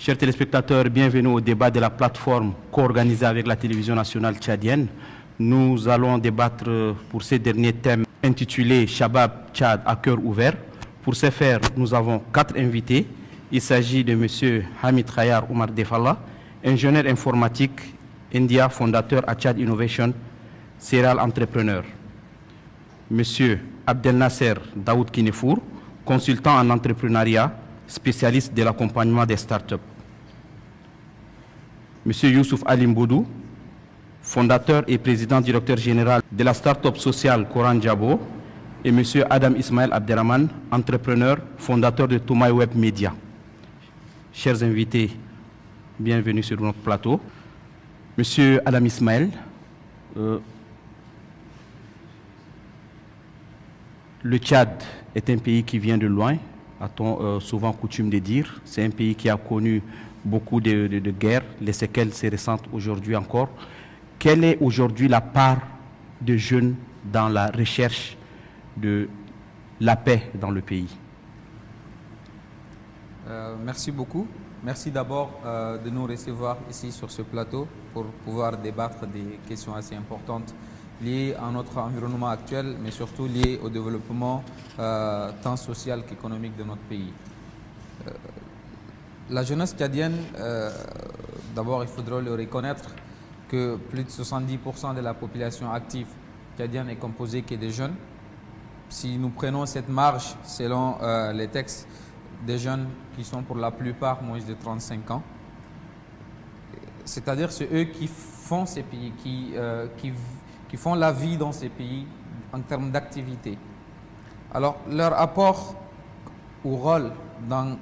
Chers téléspectateurs, bienvenue au débat de la plateforme co-organisée avec la télévision nationale tchadienne. Nous allons débattre pour ces derniers thèmes intitulés Shabab Tchad à cœur ouvert. Pour ce faire, nous avons 4 invités. Il s'agit de M. Hamid Khayar Oumar Defalla, ingénieur informatique, India, fondateur à Tchad Innovation, serial entrepreneur. M. Abdel Nasser Daoud Kinefour, consultant en entrepreneuriat, spécialiste de l'accompagnement des startups. M. Youssouf Alim Boudou, fondateur et président directeur général de la start-up sociale Coran Djabo, et M. Adam Ismaël Abderrahman, entrepreneur, fondateur de Toumaï Web Media. Chers invités, bienvenue sur notre plateau. M. Adam Ismaël, le Tchad est un pays qui vient de loin, a-t-on souvent coutume de dire. C'est un pays qui a connu beaucoup de guerres, les séquelles se ressentent aujourd'hui encore. Quelle est aujourd'hui la part de jeunes dans la recherche de la paix dans le pays? Merci beaucoup. Merci d'abord de nous recevoir ici sur ce plateau pour pouvoir débattre des questions assez importantes liées à notre environnement actuel, mais surtout liées au développement tant social qu'économique de notre pays. La jeunesse tchadienne, d'abord il faudra le reconnaître que plus de 70% de la population active tchadienne est composée que des jeunes. Si nous prenons cette marge selon les textes des jeunes qui sont pour la plupart moins de 35 ans, c'est-à-dire c'est eux qui font ces pays, qui font la vie dans ces pays en termes d'activité. Alors leur apport ou rôle dans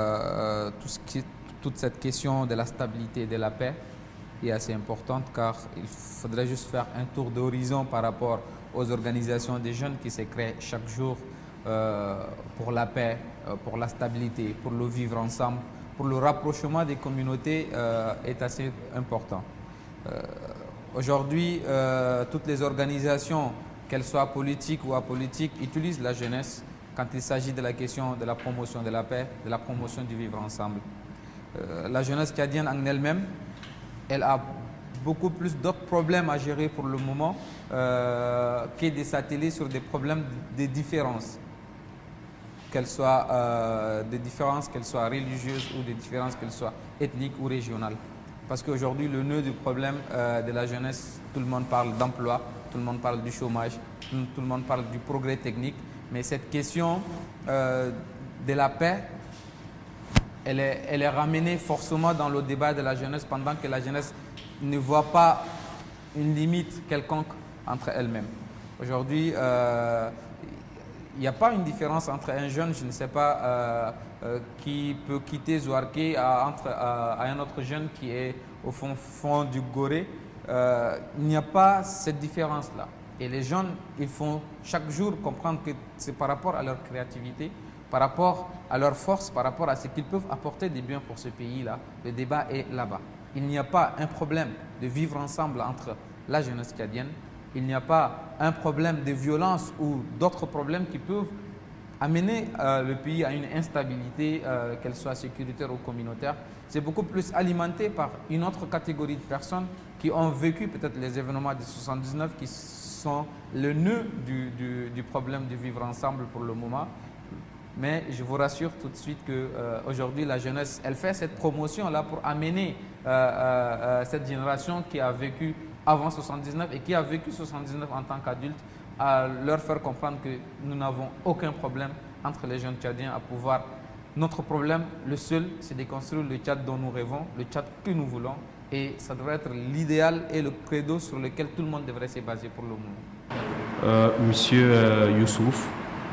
toute cette question de la stabilité et de la paix est assez importante, car il faudrait juste faire un tour d'horizon par rapport aux organisations des jeunes qui se créent chaque jour pour la paix, pour la stabilité, pour le vivre ensemble, pour le rapprochement des communautés est assez important. Aujourd'hui, toutes les organisations, qu'elles soient politiques ou apolitiques, utilisent la jeunesse quand il s'agit de la question de la promotion de la paix, de la promotion du vivre ensemble. La jeunesse tchadienne en elle-même, elle a beaucoup plus d'autres problèmes à gérer pour le moment que de s'atteler sur des problèmes de différences, qu'elles soient religieuses ou des différences qu'elles soient ethniques ou régionales. Parce qu'aujourd'hui, le nœud du problème de la jeunesse, tout le monde parle d'emploi, tout le monde parle du chômage, tout le monde parle du progrès technique, mais cette question de la paix, elle est ramenée forcément dans le débat de la jeunesse pendant que la jeunesse ne voit pas une limite quelconque entre elles-mêmes. Aujourd'hui, il n'y a pas une différence entre un jeune, je ne sais pas, qui peut quitter Zouarké à un autre jeune qui est au fond du Gorée. Il n'y a pas cette différence-là. Et les jeunes, ils font chaque jour comprendre que c'est par rapport à leur créativité, par rapport à leur force, par rapport à ce qu'ils peuvent apporter des biens pour ce pays-là. Le débat est là-bas. Il n'y a pas un problème de vivre ensemble entre la jeunesse tchadienne. Il n'y a pas un problème de violence ou d'autres problèmes qui peuvent amener le pays à une instabilité, qu'elle soit sécuritaire ou communautaire. C'est beaucoup plus alimenté par une autre catégorie de personnes qui ont vécu peut-être les événements de 79 qui sont le nœud du problème de vivre ensemble pour le moment. Mais je vous rassure tout de suite qu'aujourd'hui, la jeunesse, elle fait cette promotion-là pour amener cette génération qui a vécu avant 79 et qui a vécu 79 en tant qu'adulte, à leur faire comprendre que nous n'avons aucun problème entre les jeunes tchadiens à pouvoir. Notre problème, le seul, c'est de construire le Tchad dont nous rêvons, le Tchad que nous voulons. Et ça devrait être l'idéal et le credo sur lequel tout le monde devrait se baser pour le moment. Monsieur Youssouf,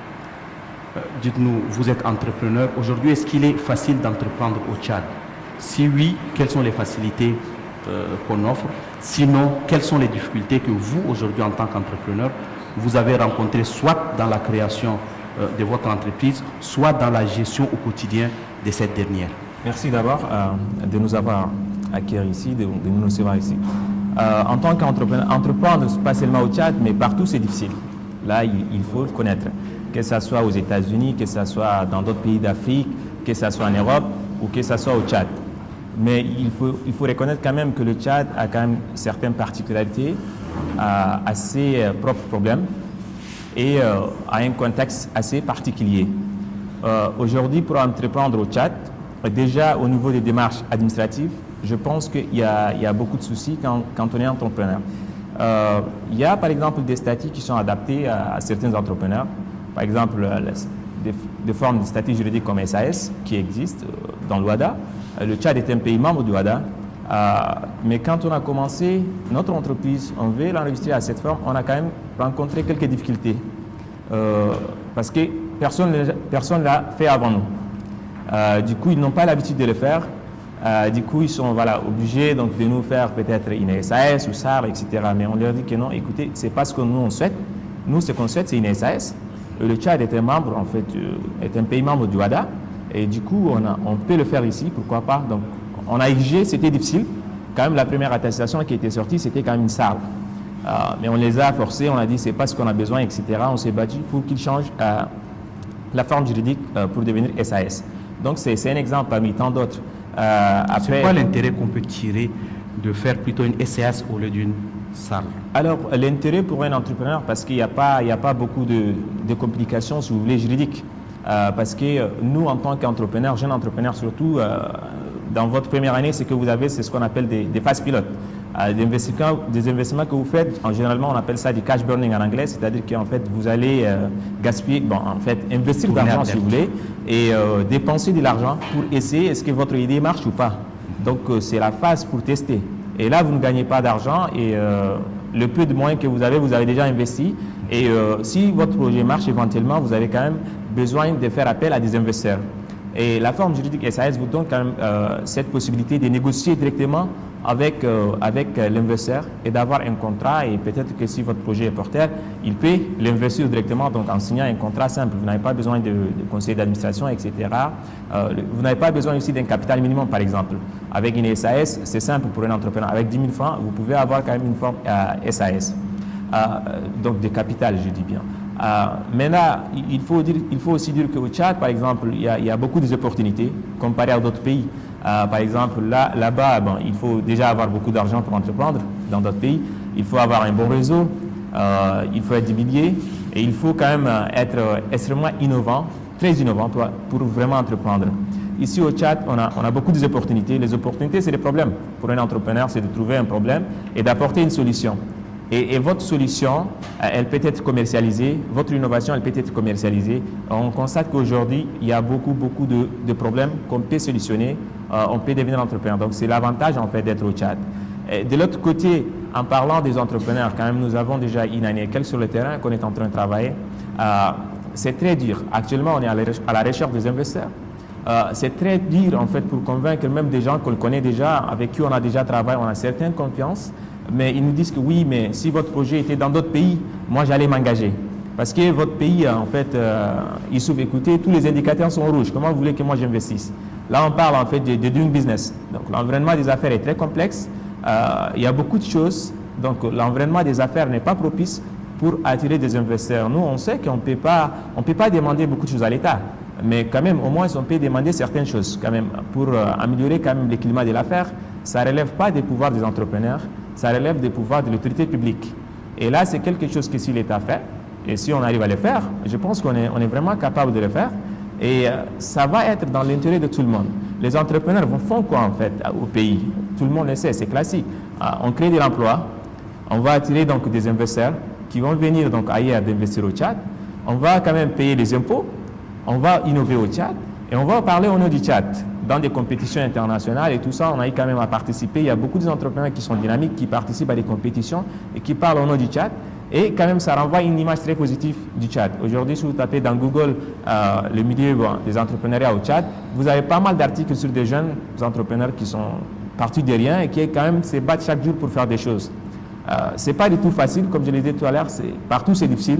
dites-nous, vous êtes entrepreneur. Aujourd'hui, est-ce qu'il est facile d'entreprendre au Tchad? Si oui, quelles sont les facilités qu'on offre? Sinon, quelles sont les difficultés que vous, aujourd'hui, en tant qu'entrepreneur, vous avez rencontrées soit dans la création de votre entreprise, soit dans la gestion au quotidien de cette dernière? Merci d'abord de nous avoir accueillis ici, de nous recevoir ici. En tant qu'entrepreneur, entreprendre pas seulement au Tchad, mais partout c'est difficile. Là, il faut le connaître. Que ce soit aux États-Unis, que ce soit dans d'autres pays d'Afrique, que ce soit en Europe ou que ce soit au Tchad. Mais il faut reconnaître quand même que le Tchad a quand même certaines particularités, à ses propres problèmes et à un contexte assez particulier. Aujourd'hui, pour entreprendre au Tchad, déjà au niveau des démarches administratives, je pense qu'il y a beaucoup de soucis quand on est entrepreneur. Il y a par exemple des statuts qui sont adaptés à certains entrepreneurs. Par exemple, des formes de statut juridique comme SAS qui existent dans l'OHADA. Le Tchad est un pays membre du OHADA. Mais quand on a commencé notre entreprise, on veut l'enregistrer à cette forme, on a quand même rencontré quelques difficultés. Parce que personne ne l'a fait avant nous. Du coup, ils n'ont pas l'habitude de le faire. Du coup, ils sont obligés donc, de nous faire peut-être une SAS ou SAR, etc. Mais on leur dit que non, écoutez, c'est pas ce que nous on souhaite. Nous, ce qu'on souhaite, c'est une SAS. Le Tchad est un membre, en fait, est un pays membre du OHADA. Et du coup, on peut le faire ici, pourquoi pas. Donc, on a exigé, c'était difficile. Quand même, la première attestation qui était sortie, c'était quand même une SAR. Mais on les a forcés, on a dit c'est pas ce qu'on a besoin, etc. On s'est battu pour qu'ils changent la forme juridique pour devenir SAS. Donc, c'est un exemple parmi tant d'autres. C'est quoi l'intérêt qu'on peut tirer de faire plutôt une SAS au lieu d'une SAR? Alors, l'intérêt pour un entrepreneur, parce qu'il n'y a pas beaucoup de complications, si vous voulez, juridiques. Parce que nous, en tant qu'entrepreneurs, jeunes entrepreneurs surtout, dans votre première année, ce que vous avez, c'est ce qu'on appelle des phases pilotes. Des investissements que vous faites, généralement, on appelle ça du cash burning en anglais, c'est-à-dire qu'en fait, vous allez gaspiller, investir de l'argent, si vous voulez, et dépenser de l'argent pour essayer est-ce que votre idée marche ou pas. Donc, c'est la phase pour tester. Et là, vous ne gagnez pas d'argent et le peu de moyens que vous avez déjà investi. Et si votre projet marche éventuellement, vous avez quand même besoin de faire appel à des investisseurs. Et la forme juridique SAS vous donne quand même cette possibilité de négocier directement avec l'investisseur et d'avoir un contrat. Et peut-être que si votre projet est porteur, il peut l'investir directement donc en signant un contrat simple. Vous n'avez pas besoin de conseil d'administration, etc. Vous n'avez pas besoin aussi d'un capital minimum, par exemple. Avec une SAS, c'est simple pour un entrepreneur. Avec 10 000 francs, vous pouvez avoir quand même une forme SAS. Donc de capital, je dis bien. Maintenant, il faut aussi dire qu'au Tchad, par exemple, il y a beaucoup d'opportunités comparé à d'autres pays. Par exemple, là-bas, il faut déjà avoir beaucoup d'argent pour entreprendre dans d'autres pays. Il faut avoir un bon réseau, il faut être humilié et il faut quand même être extrêmement innovant, très innovant pour vraiment entreprendre. Ici au Tchad, on a beaucoup d'opportunités. Les opportunités, c'est des problèmes. Pour un entrepreneur, c'est de trouver un problème et d'apporter une solution. Et votre solution, elle peut être commercialisée, votre innovation, elle peut être commercialisée. On constate qu'aujourd'hui, il y a beaucoup de problèmes qu'on peut solutionner, on peut devenir entrepreneur. Donc, c'est l'avantage, en fait, d'être au Tchad. Et de l'autre côté, en parlant des entrepreneurs, quand même, nous avons déjà une année quelques sur le terrain qu'on est en train de travailler. C'est très dur. Actuellement, on est à la recherche des investisseurs. C'est très dur, en fait, pour convaincre même des gens qu'on connaît déjà, avec qui on a déjà travaillé, on a certaine confiance. Mais ils nous disent que oui, mais si votre projet était dans d'autres pays, moi j'allais m'engager. Parce que votre pays, en fait, il s'ouvre, écoutez, tous les indicateurs sont rouges. Comment vous voulez que moi j'investisse? Là, on parle en fait de doing business. Donc l'environnement des affaires est très complexe. Il y a beaucoup de choses. Donc l'environnement des affaires n'est pas propice pour attirer des investisseurs. Nous, on sait qu'on peut pas demander beaucoup de choses à l'État. Mais quand même, au moins, on peut demander certaines choses quand même pour améliorer quand même le climat de l'affaire. Ça ne relève pas des pouvoirs des entrepreneurs, ça relève des pouvoirs de l'autorité publique. Et là, c'est quelque chose que si l'État fait, et si on arrive à le faire, je pense qu'on est vraiment capable de le faire. Et ça va être dans l'intérêt de tout le monde. Les entrepreneurs font quoi en fait au pays? Tout le monde le sait, c'est classique. On crée de l'emploi, on va attirer donc des investisseurs qui vont venir donc ailleurs d'investir au Tchad. On va quand même payer les impôts, on va innover au Tchad et on va parler au nom du Tchad. Dans des compétitions internationales et tout ça, on a eu quand même à participer. Il y a beaucoup d'entrepreneurs qui sont dynamiques, qui participent à des compétitions et qui parlent au nom du Tchad. Et quand même, ça renvoie une image très positive du Tchad. Aujourd'hui, si vous tapez dans Google le milieu des entrepreneuriats au Tchad, vous avez pas mal d'articles sur des jeunes entrepreneurs qui sont partis de rien et qui quand même se battent chaque jour pour faire des choses. C'est pas du tout facile, comme je l'ai dit tout à l'heure, partout c'est difficile.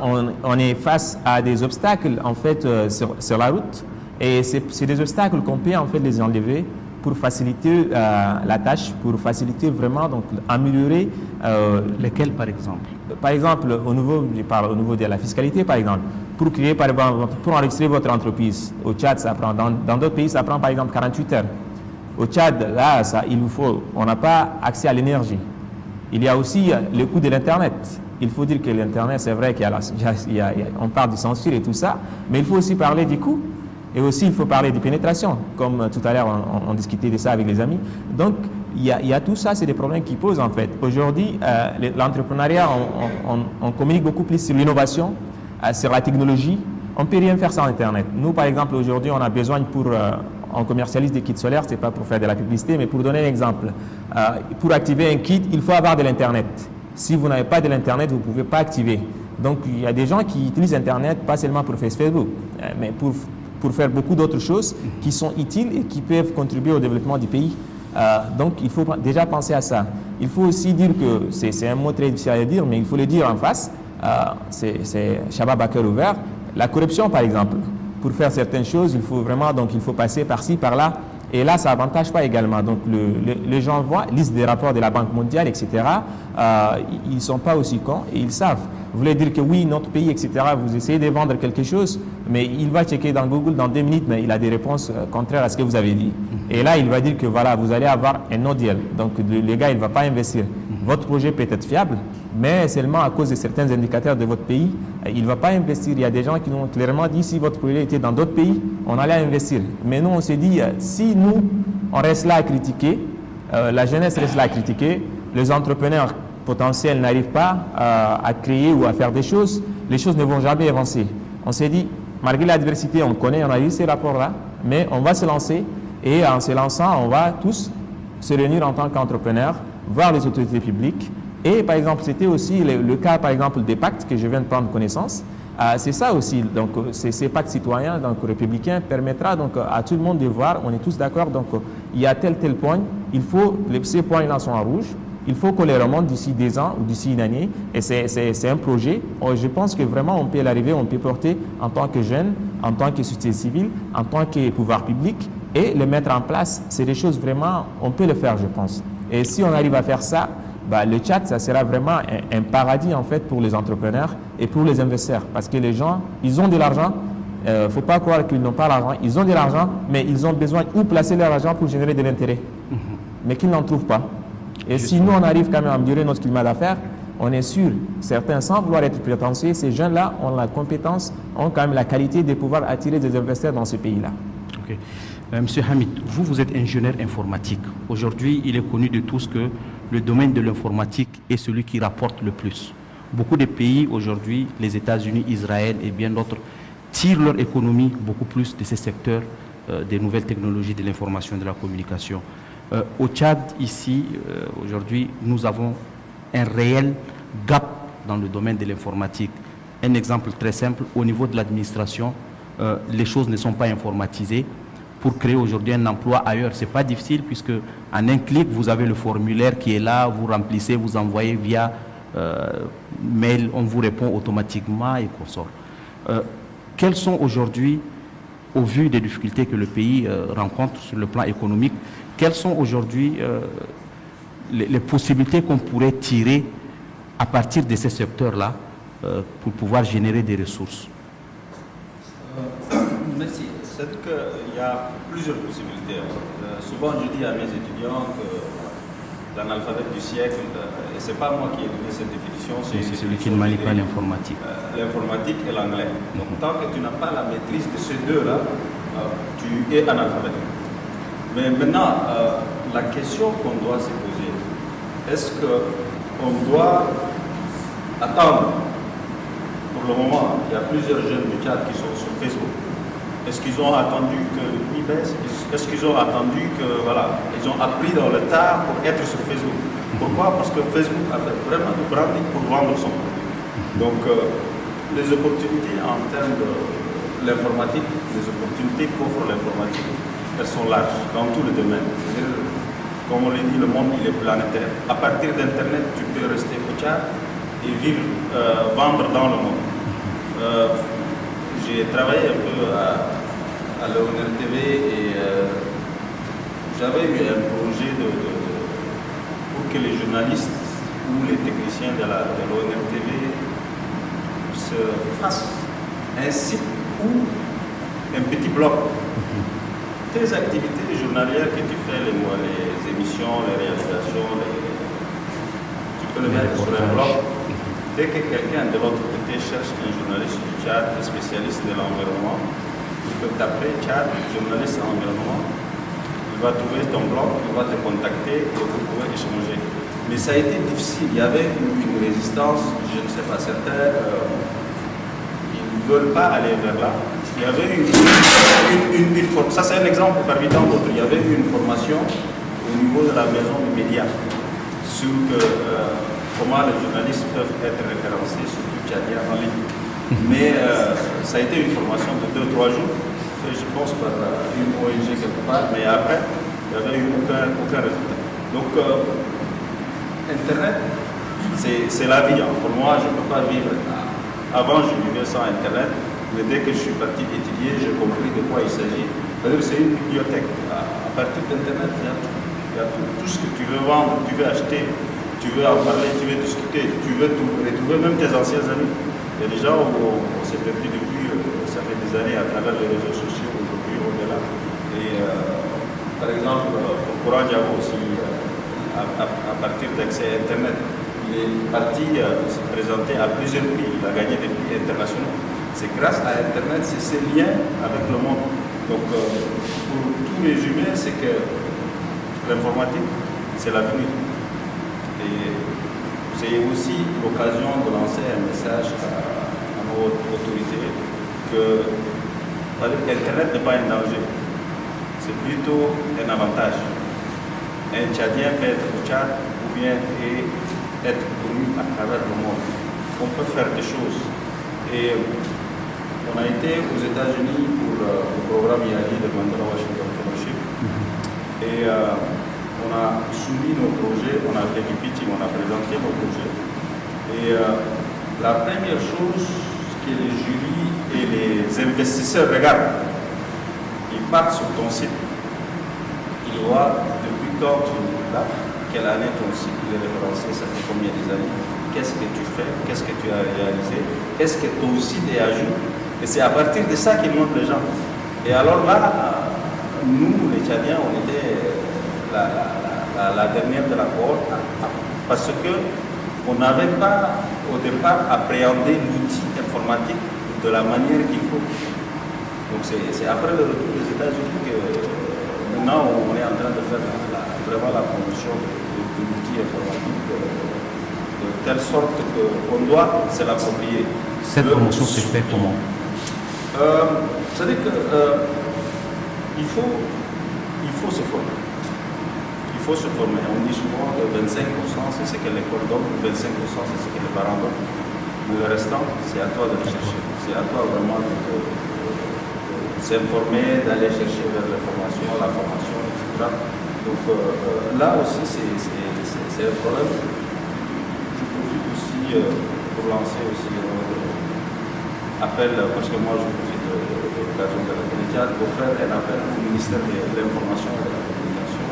On est face à des obstacles en fait sur la route. Et c'est des obstacles qu'on peut en fait les enlever pour faciliter la tâche, pour faciliter vraiment, donc améliorer. Lesquels par exemple? Par exemple, au niveau de la fiscalité par exemple. Pour créer, pour enregistrer votre entreprise, au Tchad, ça prend, dans d'autres pays, ça prend par exemple 48 heures. Au Tchad, là, on n'a pas accès à l'énergie. Il y a aussi le coût de l'Internet. Il faut dire que l'Internet, c'est vrai qu'on parle de censure et tout ça, mais il faut aussi parler du coût. Et aussi, il faut parler de pénétration, comme tout à l'heure, on discutait de ça avec les amis. Donc, il y a tout ça, c'est des problèmes qui posent en fait. Aujourd'hui, l'entrepreneuriat, on communique beaucoup plus sur l'innovation, sur la technologie. On ne peut rien faire sans Internet. Nous, par exemple, aujourd'hui, on a besoin on commercialise des kits solaires, ce n'est pas pour faire de la publicité, mais pour donner un exemple. Pour activer un kit, il faut avoir de l'Internet. Si vous n'avez pas de l'Internet, vous ne pouvez pas activer. Donc, il y a des gens qui utilisent Internet, pas seulement pour Facebook, mais pour faire beaucoup d'autres choses qui sont utiles et qui peuvent contribuer au développement du pays. Donc, il faut déjà penser à ça. Il faut aussi dire que, c'est un mot très difficile à dire, mais il faut le dire en face, c'est Shabab à cœur ouvert. La corruption, par exemple, pour faire certaines choses, il faut passer par-ci, par-là. Et là, ça n'avantage pas également. Donc, les gens lisent des rapports de la Banque mondiale, etc. Ils ne sont pas aussi cons et ils savent. Vous voulez dire que oui, notre pays, etc., vous essayez de vendre quelque chose, mais il va checker dans Google dans 2 minutes, mais il a des réponses contraires à ce que vous avez dit. Et là, il va dire que voilà, vous allez avoir un no deal. Donc, le gars, il ne va pas investir. Votre projet peut être fiable, mais seulement à cause de certains indicateurs de votre pays, il ne va pas investir. Il y a des gens qui nous ont clairement dit si votre projet était dans d'autres pays, on allait investir. Mais nous, on s'est dit, si nous, on reste là à critiquer, la jeunesse reste là à critiquer, les entrepreneurs potentiels n'arrivent pas à créer ou à faire des choses, les choses ne vont jamais avancer. On s'est dit, malgré l'adversité, on connaît, on a eu ces rapports-là, mais on va se lancer et en se lançant, on va tous se réunir en tant qu'entrepreneurs, voir les autorités publiques. Et par exemple, c'était aussi le cas par exemple des pactes que je viens de prendre connaissance. C'est ça aussi, donc ces pactes citoyens donc républicains permettra donc à tout le monde de voir, on est tous d'accord, donc il y a tel point, ces points-là sont en rouge, il faut qu'on les remonte d'ici 2 ans ou d'ici une année, et c'est un projet. Je pense que vraiment on peut l'arriver, on peut porter en tant que jeune, en tant que société civile, en tant que pouvoir public, et le mettre en place. C'est des choses vraiment, on peut le faire, je pense. Et si on arrive à faire ça, le Tchad, ça sera vraiment un paradis en fait pour les entrepreneurs et pour les investisseurs. Parce que les gens, ils ont de l'argent. Il ne faut pas croire qu'ils n'ont pas l'argent. Ils ont de l'argent, mais ils ont besoin où placer leur argent pour générer de l'intérêt. Mais qu'ils n'en trouvent pas. Et si nous, on arrive quand même à améliorer notre climat d'affaires, on est sûr, certains, sans vouloir être prétentieux, ces jeunes-là ont la compétence, ont quand même la qualité de pouvoir attirer des investisseurs dans ce pays-là. Okay. Monsieur Hamid, vous êtes ingénieur informatique. Aujourd'hui, il est connu de tous que le domaine de l'informatique est celui qui rapporte le plus. Beaucoup de pays aujourd'hui, les États-Unis, Israël et bien d'autres, tirent leur économie beaucoup plus de ces secteurs des nouvelles technologies de l'information et de la communication. Au Tchad, ici, aujourd'hui, nous avons un réel gap dans le domaine de l'informatique. Un exemple très simple, au niveau de l'administration, les choses ne sont pas informatisées. Pour créer aujourd'hui un emploi ailleurs, ce n'est pas difficile puisque en un clic, vous avez le formulaire qui est là, vous remplissez, vous envoyez via mail, on vous répond automatiquement et consorts. Quelles sont aujourd'hui, au vu des difficultés que le pays rencontre sur le plan économique, quelles sont aujourd'hui les possibilités qu'on pourrait tirer à partir de ces secteurs-là pour pouvoir générer des ressources? Merci. C'est-à-dire qu'il y a plusieurs possibilités. Souvent, je dis à mes étudiants que l'analphabète du siècle, et ce n'est pas moi qui ai donné cette définition, c'est celui qui ne manie pas l'informatique. L'informatique et l'anglais. Donc, tant que tu n'as pas la maîtrise de ces deux-là, tu es analphabète. Mais maintenant, la question qu'on doit se poser, est-ce qu'on doit attendre? Pour le moment, il y a plusieurs jeunes du Tchad qui sont sur Facebook. Est-ce qu'ils ont attendu que le prix baisse? Est-ce qu'ils ont attendu que, voilà, ils ont appris dans le tard pour être sur Facebook? Pourquoi? Parce que Facebook a fait vraiment du branding pour vendre son produit. Donc, les opportunités en termes de l'informatique, les opportunités qu'offre l'informatique, elles sont larges dans tous les domaines. Comme on l'a dit, le monde il est planétaire. À partir d'Internet, tu peux rester au Tchad et vivre, vendre dans le monde. J'ai travaillé un peu à l'ONRTV et j'avais eu un projet pour que les journalistes ou les techniciens de l'ONRTV se fassent un site ou un petit blog tes activités journalières que tu fais, les émissions, les réalisations, tu peux le mettre sur un blog. Dès que quelqu'un de l'autre côté cherche un journaliste du Tchad, un spécialiste de l'environnement, il peut taper Tchad, journaliste en environnement, il va trouver ton blog, il va te contacter et vous pouvez échanger. Mais ça a été difficile, il y avait une résistance, je ne sais pas, certains, ils ne veulent pas aller vers là. Il y avait ça c'est un exemple parmi tant d'autres, il y avait une formation au niveau de la maison du média sur comment les journalistes peuvent être référencés, surtout tchadien en ligne. Mais ça a été une formation de 2-3 jours, faite, je pense, par une ONG quelque part, mais après, il n'y avait eu aucun résultat. Donc, Internet, c'est la vie. Hein. Pour moi, je ne peux pas vivre. Avant, je vivais sans Internet, mais dès que je suis parti étudier, j'ai compris de quoi il s'agit. C'est une bibliothèque. À partir d'Internet, il y a tout ce que tu veux vendre, tu veux acheter. Tu veux en parler, tu veux discuter, tu veux retrouver même tes anciens amis. Il y a des gens où on s'est perdu depuis, ça fait des années à travers les réseaux sociaux, aujourd'hui on est là. Et par exemple, au Courant Diabo aussi, à partir d'accès Internet, il est parti se présenter à plusieurs prix, il a gagné des prix internationaux. C'est grâce à Internet, c'est ces liens avec le monde. Donc pour tout résumer, c'est que l'informatique, c'est l'avenir. Et c'est aussi l'occasion de lancer un message à nos autorités que Internet n'est pas un danger, c'est plutôt un avantage. Un Tchadien peut être au Tchad ou bien être connu à travers le monde. On peut faire des choses. Et on a été aux États-Unis pour le programme IALI de Mandela Washington Fellowship. Et on a soumis nos projets, on a fait du pitching, on a présenté nos projets. Et la première chose que les jurys et les investisseurs regardent, ils partent sur ton site, ils voient depuis quand tu es là, quelle année ton site est référencé, ça fait combien d'années, qu'est-ce que tu fais, qu'est-ce que tu as réalisé, est-ce que ton site est à jour. Et c'est à partir de ça qu'ils montrent les gens. Et alors là, nous, les Tchadiens, on était la dernière de la cohorte, parce qu'on n'avait pas au départ appréhendé l'outil informatique de la manière qu'il faut. Donc c'est après le retour des États-Unis que maintenant on est en train de faire vraiment la promotion de l'outil informatique de telle sorte qu'on doit se l'approprier. Cette promotion s'est faite comment? C'est-à-dire qu'il faut se former. Il faut se former. On dit souvent que 25% c'est ce que l'école donne, 25% c'est ce que les parents donnent. Mais le restant, c'est à toi de le chercher. C'est à toi vraiment de s'informer, d'aller chercher vers l'information, la formation, etc. Donc là aussi, c'est un problème. Je profite aussi pour lancer aussi un appel, parce que moi je profite de l'occasion de la Tchad pour faire un appel au ministère de l'Information et de la Communication,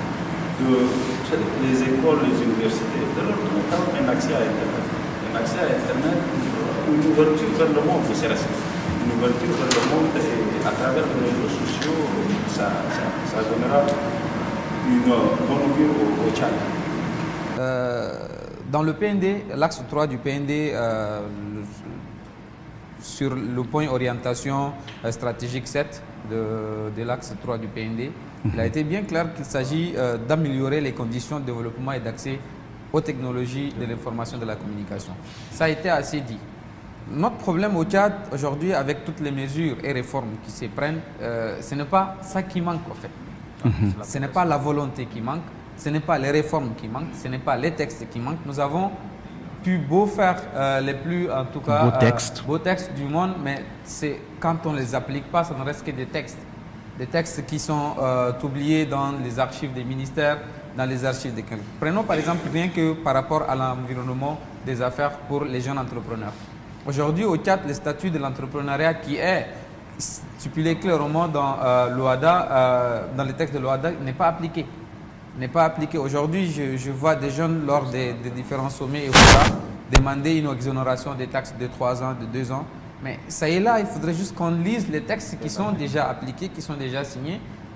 les écoles, les universités, de leur donner quand même un accès à Internet. Un accès à Internet, une ouverture vers le monde, c'est resté. Une ouverture vers le monde et à travers les réseaux sociaux, ça donnera une bonne augure au Tchad. Dans le PND, l'axe 3 du PND, sur le point orientation stratégique 7 de l'axe 3 du PND, il a été bien clair qu'il s'agit d'améliorer les conditions de développement et d'accès aux technologies de l'information et de la communication. Ça a été assez dit. Notre problème au Tchad aujourd'hui, avec toutes les mesures et réformes qui se prennent, ce n'est pas ça qui manque en fait. Ce n'est pas la volonté qui manque, ce n'est pas les réformes qui manquent, ce n'est pas les textes qui manquent. Nous avons pu beau faire les plus, en tout cas, beaux textes du monde, mais quand on ne les applique pas, ça ne reste que des textes. Des textes qui sont oubliés dans les archives des ministères, dans les archives des quelqu'un. Prenons par exemple rien que par rapport à l'environnement des affaires pour les jeunes entrepreneurs. Aujourd'hui, au Tchad, le statut de l'entrepreneuriat qui est stipulé clairement dans l'OADA, dans les textes de l'OADA, n'est pas appliqué. N'est pas appliqué. Aujourd'hui, je vois des jeunes lors des différents sommets et demander une exonération des taxes de 3 ans, de 2 ans. Mais ça est là, il faudrait juste qu'on lise les textes qui sont déjà appliqués, qui sont déjà signés.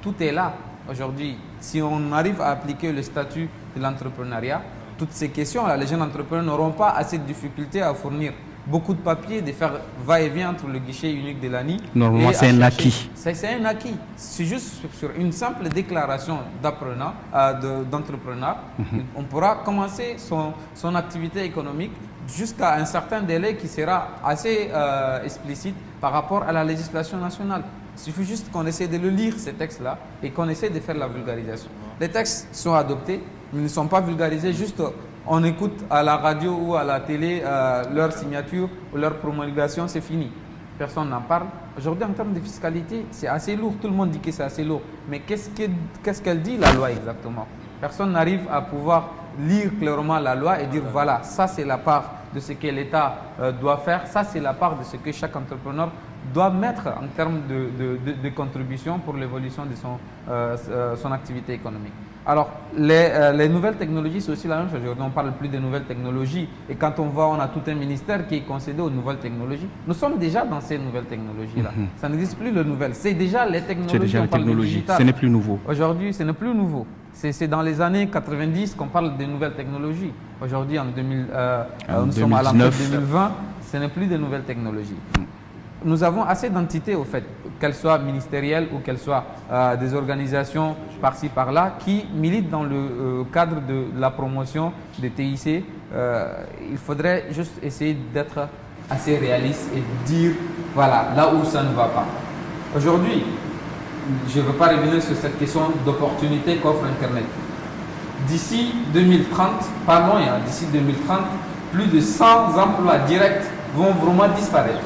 tout est là. Aujourd'hui, si on arrive à appliquer le statut de l'entrepreneuriat, toutes ces questions-là, les jeunes entrepreneurs n'auront pas assez de difficultés à fournir beaucoup de papiers, de faire va-et-vient entre le guichet unique de l'ANI. Normalement, c'est un acquis. C'est un acquis. C'est juste sur une simple déclaration d'entrepreneur, on pourra commencer son activité économique jusqu'à un certain délai qui sera assez explicite par rapport à la législation nationale. Il suffit juste qu'on essaie de le lire, ces textes-là, et qu'on essaie de faire la vulgarisation. Les textes sont adoptés, mais ils ne sont pas vulgarisés, juste on écoute à la radio ou à la télé leur signature ou leur promulgation, c'est fini. Personne n'en parle. Aujourd'hui, en termes de fiscalité, c'est assez lourd. Tout le monde dit que c'est assez lourd. Mais qu'est-ce qu'elle dit, la loi, exactement? Personne n'arrive à pouvoir lire clairement la loi et dire, voilà, ça c'est la part de ce que l'État doit faire, ça c'est la part de ce que chaque entrepreneur doit mettre en termes de contribution pour l'évolution de son activité économique. Alors, les nouvelles technologies, c'est aussi la même chose. Aujourd'hui, on ne parle plus des nouvelles technologies. Et quand on voit, on a tout un ministère qui est concédé aux nouvelles technologies. Nous sommes déjà dans ces nouvelles technologies-là. Ça n'existe plus le nouvel. C'est déjà les technologies. C'est déjà les technologies. Ce n'est plus nouveau. Aujourd'hui, ce n'est plus nouveau. C'est dans les années 90 qu'on parle des nouvelles technologies. Aujourd'hui, nous sommes à l'année 2020, ce n'est plus des nouvelles technologies. Nous avons assez d'entités, au fait, qu'elles soient ministérielles ou qu'elles soient des organisations par-ci, par-là, qui militent dans le cadre de la promotion des TIC. Il faudrait juste essayer d'être assez réaliste et dire, voilà, là où ça ne va pas. Aujourd'hui, je ne veux pas revenir sur cette question d'opportunité qu'offre Internet. D'ici 2030, pas loin, d'ici 2030, plus de 100 emplois directs vont vraiment disparaître.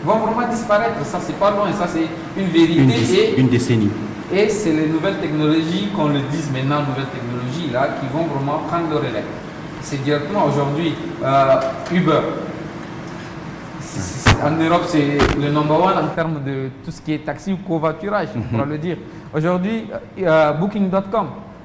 Ça c'est pas loin, ça c'est une vérité. Une décennie. Et c'est les nouvelles technologies, qu'on le dise maintenant, nouvelles technologies là, qui vont vraiment prendre le relais. C'est directement aujourd'hui Uber. En Europe, c'est le number one en termes de tout ce qui est taxi ou covoiturage, on pourra le dire. Aujourd'hui, Booking.com,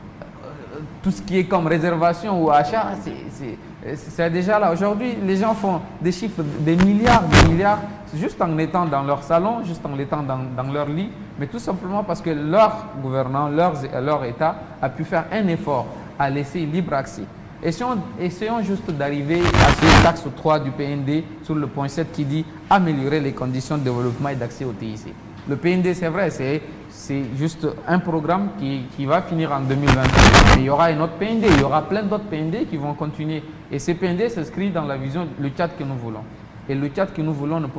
tout ce qui est comme réservation ou achat, c'est déjà là. Aujourd'hui, les gens font des chiffres, des milliards, juste en étant dans leur salon, juste en étant dans leur lit, mais tout simplement parce que leur gouvernement, leur État a pu faire un effort à laisser libre accès. Essayons juste d'arriver à ce taxe 3 du PND sur le point 7 qui dit améliorer les conditions de développement et d'accès au TIC. Le PND, c'est vrai, c'est juste un programme qui va finir en 2021. Mais il y aura un autre PND, il y aura plein d'autres PND qui vont continuer. Et ces PND s'inscrivent dans la vision, le Tchad que nous voulons. Et le Tchad que nous voulons ne peut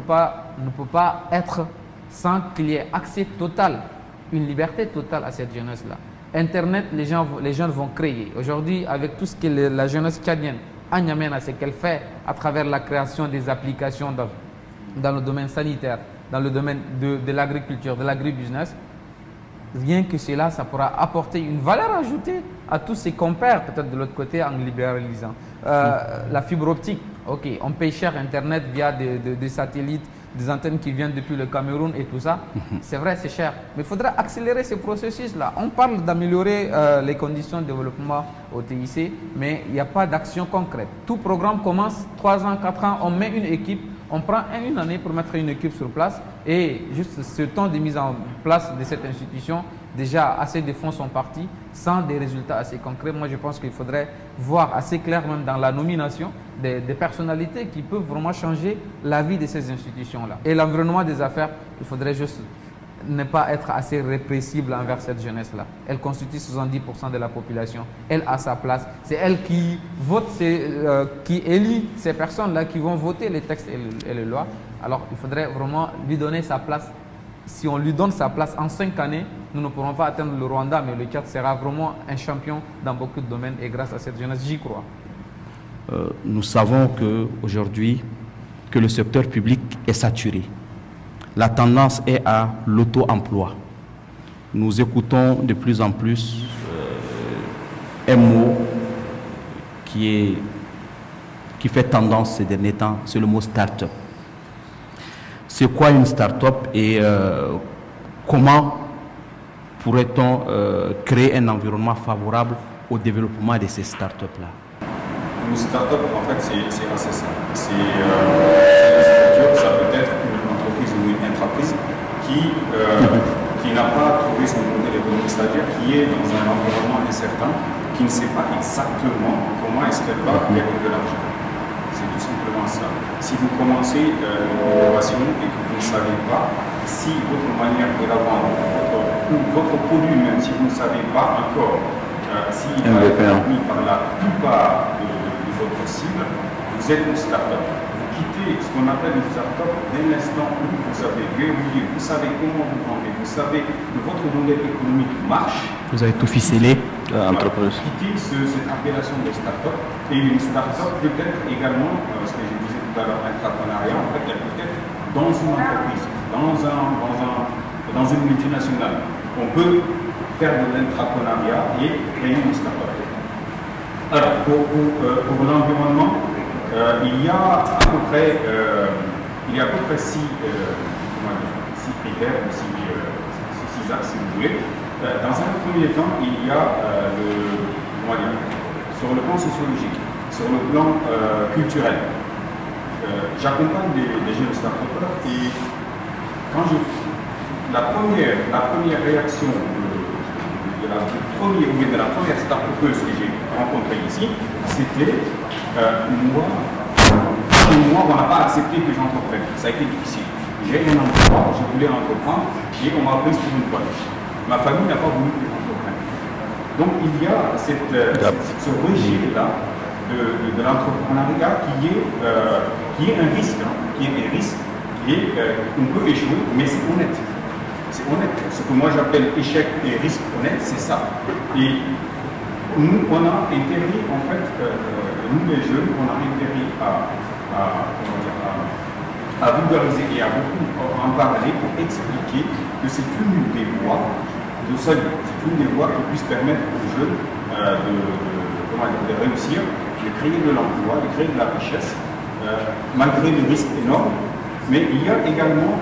pas être sans qu'il y ait accès total, une liberté totale à cette jeunesse-là. Internet, les jeunes vont créer. Aujourd'hui, avec tout ce que la jeunesse tchadienne amène à ce qu'elle fait à travers la création des applications dans le domaine sanitaire, dans le domaine de l'agriculture, de l'agribusiness, rien que cela, ça pourra apporter une valeur ajoutée à tous ces compères, peut-être de l'autre côté, en libéralisant. La fibre optique, ok, on paye cher Internet via des satellites, des antennes qui viennent depuis le Cameroun et tout ça. C'est vrai, c'est cher. Mais il faudra accélérer ces processus-là. On parle d'améliorer les conditions de développement au TIC, mais il n'y a pas d'action concrète. Tout programme commence 3 ans, 4 ans, on met une équipe, on prend une année pour mettre une équipe sur place et juste ce temps de mise en place de cette institution, déjà assez de fonds sont partis sans des résultats assez concrets. Moi, je pense qu'il faudrait voir assez clair même dans la nomination des personnalités qui peuvent vraiment changer la vie de ces institutions-là. Et l'environnement des affaires, il faudrait juste ne pas être assez répressible envers cette jeunesse-là. Elle constitue 70% de la population. Elle a sa place. C'est elle qui vote, qui élit ces personnes-là qui vont voter les textes et les lois. Alors, il faudrait vraiment lui donner sa place. Si on lui donne sa place en 5 années, nous ne pourrons pas atteindre le Rwanda, mais le Tchad sera vraiment un champion dans beaucoup de domaines et grâce à cette jeunesse, j'y crois. Nous savons qu'aujourd'hui, que le secteur public est saturé. La tendance est à l'auto-emploi. Nous écoutons de plus en plus un mot qui fait tendance ces derniers temps, c'est le mot start-up. C'est quoi une start-up et comment pourrait-on créer un environnement favorable au développement de ces start-up-là? Une start-up, en fait, c'est assez simple. C'est une structure, ça peut être une entreprise ou une intraprise qui n'a pas trouvé son modèle économique qui ne sait pas exactement comment est-ce qu'elle va gagner de l'argent. C'est tout simplement ça. Si vous commencez l'innovation et que vous ne savez pas si votre manière de la vendre, ou votre produit, même si vous ne savez pas encore s'il va être permis par la plupart de votre cible, vous êtes une start-up. Vous quittez ce qu'on appelle une start-up dès l'instant où vous avez verrouillé, vous savez comment vous vendez, vous savez que votre modèle économique marche. Vous avez tout ficelé. Entreprise. Quitter cette appellation de start-up et une start-up peut être également, ce que je disais tout à l'heure, intrapreneuriat, en fait, elle peut être dans une entreprise, dans une multinationale. On peut faire de l'intrapreneuriat et créer une start-up. Alors, pour l'environnement, il y a à peu près 6 critères ou 6 axes, si vous voulez. Dans un premier temps, il y a sur le plan sociologique, sur le plan culturel. J'accompagne des jeunes start-upers et quand la première réaction de la première start-upeuse que j'ai rencontrée ici, c'était moi, on n'a pas accepté que j'entreprenne. Ça a été difficile. J'ai un emploi, je voulais entreprendre et on m'a prise pour une fois. Ma famille n'a pas voulu que j'entreprenne. Donc il y a ce rejet-là de l'entrepreneuriat qui est un risque, et on peut échouer, mais c'est honnête. C'est honnête. Ce que moi j'appelle échec et risque honnête, c'est ça. Et nous, on a intérêt, en fait, nous les jeunes, on a intérêt à vulgariser et à beaucoup en parler pour expliquer que c'est une des voies de salut. C'est une des voies qui puisse permettre aux jeunes de réussir, de créer de l'emploi, de créer de la richesse, malgré les risques énormes. Mais il y a également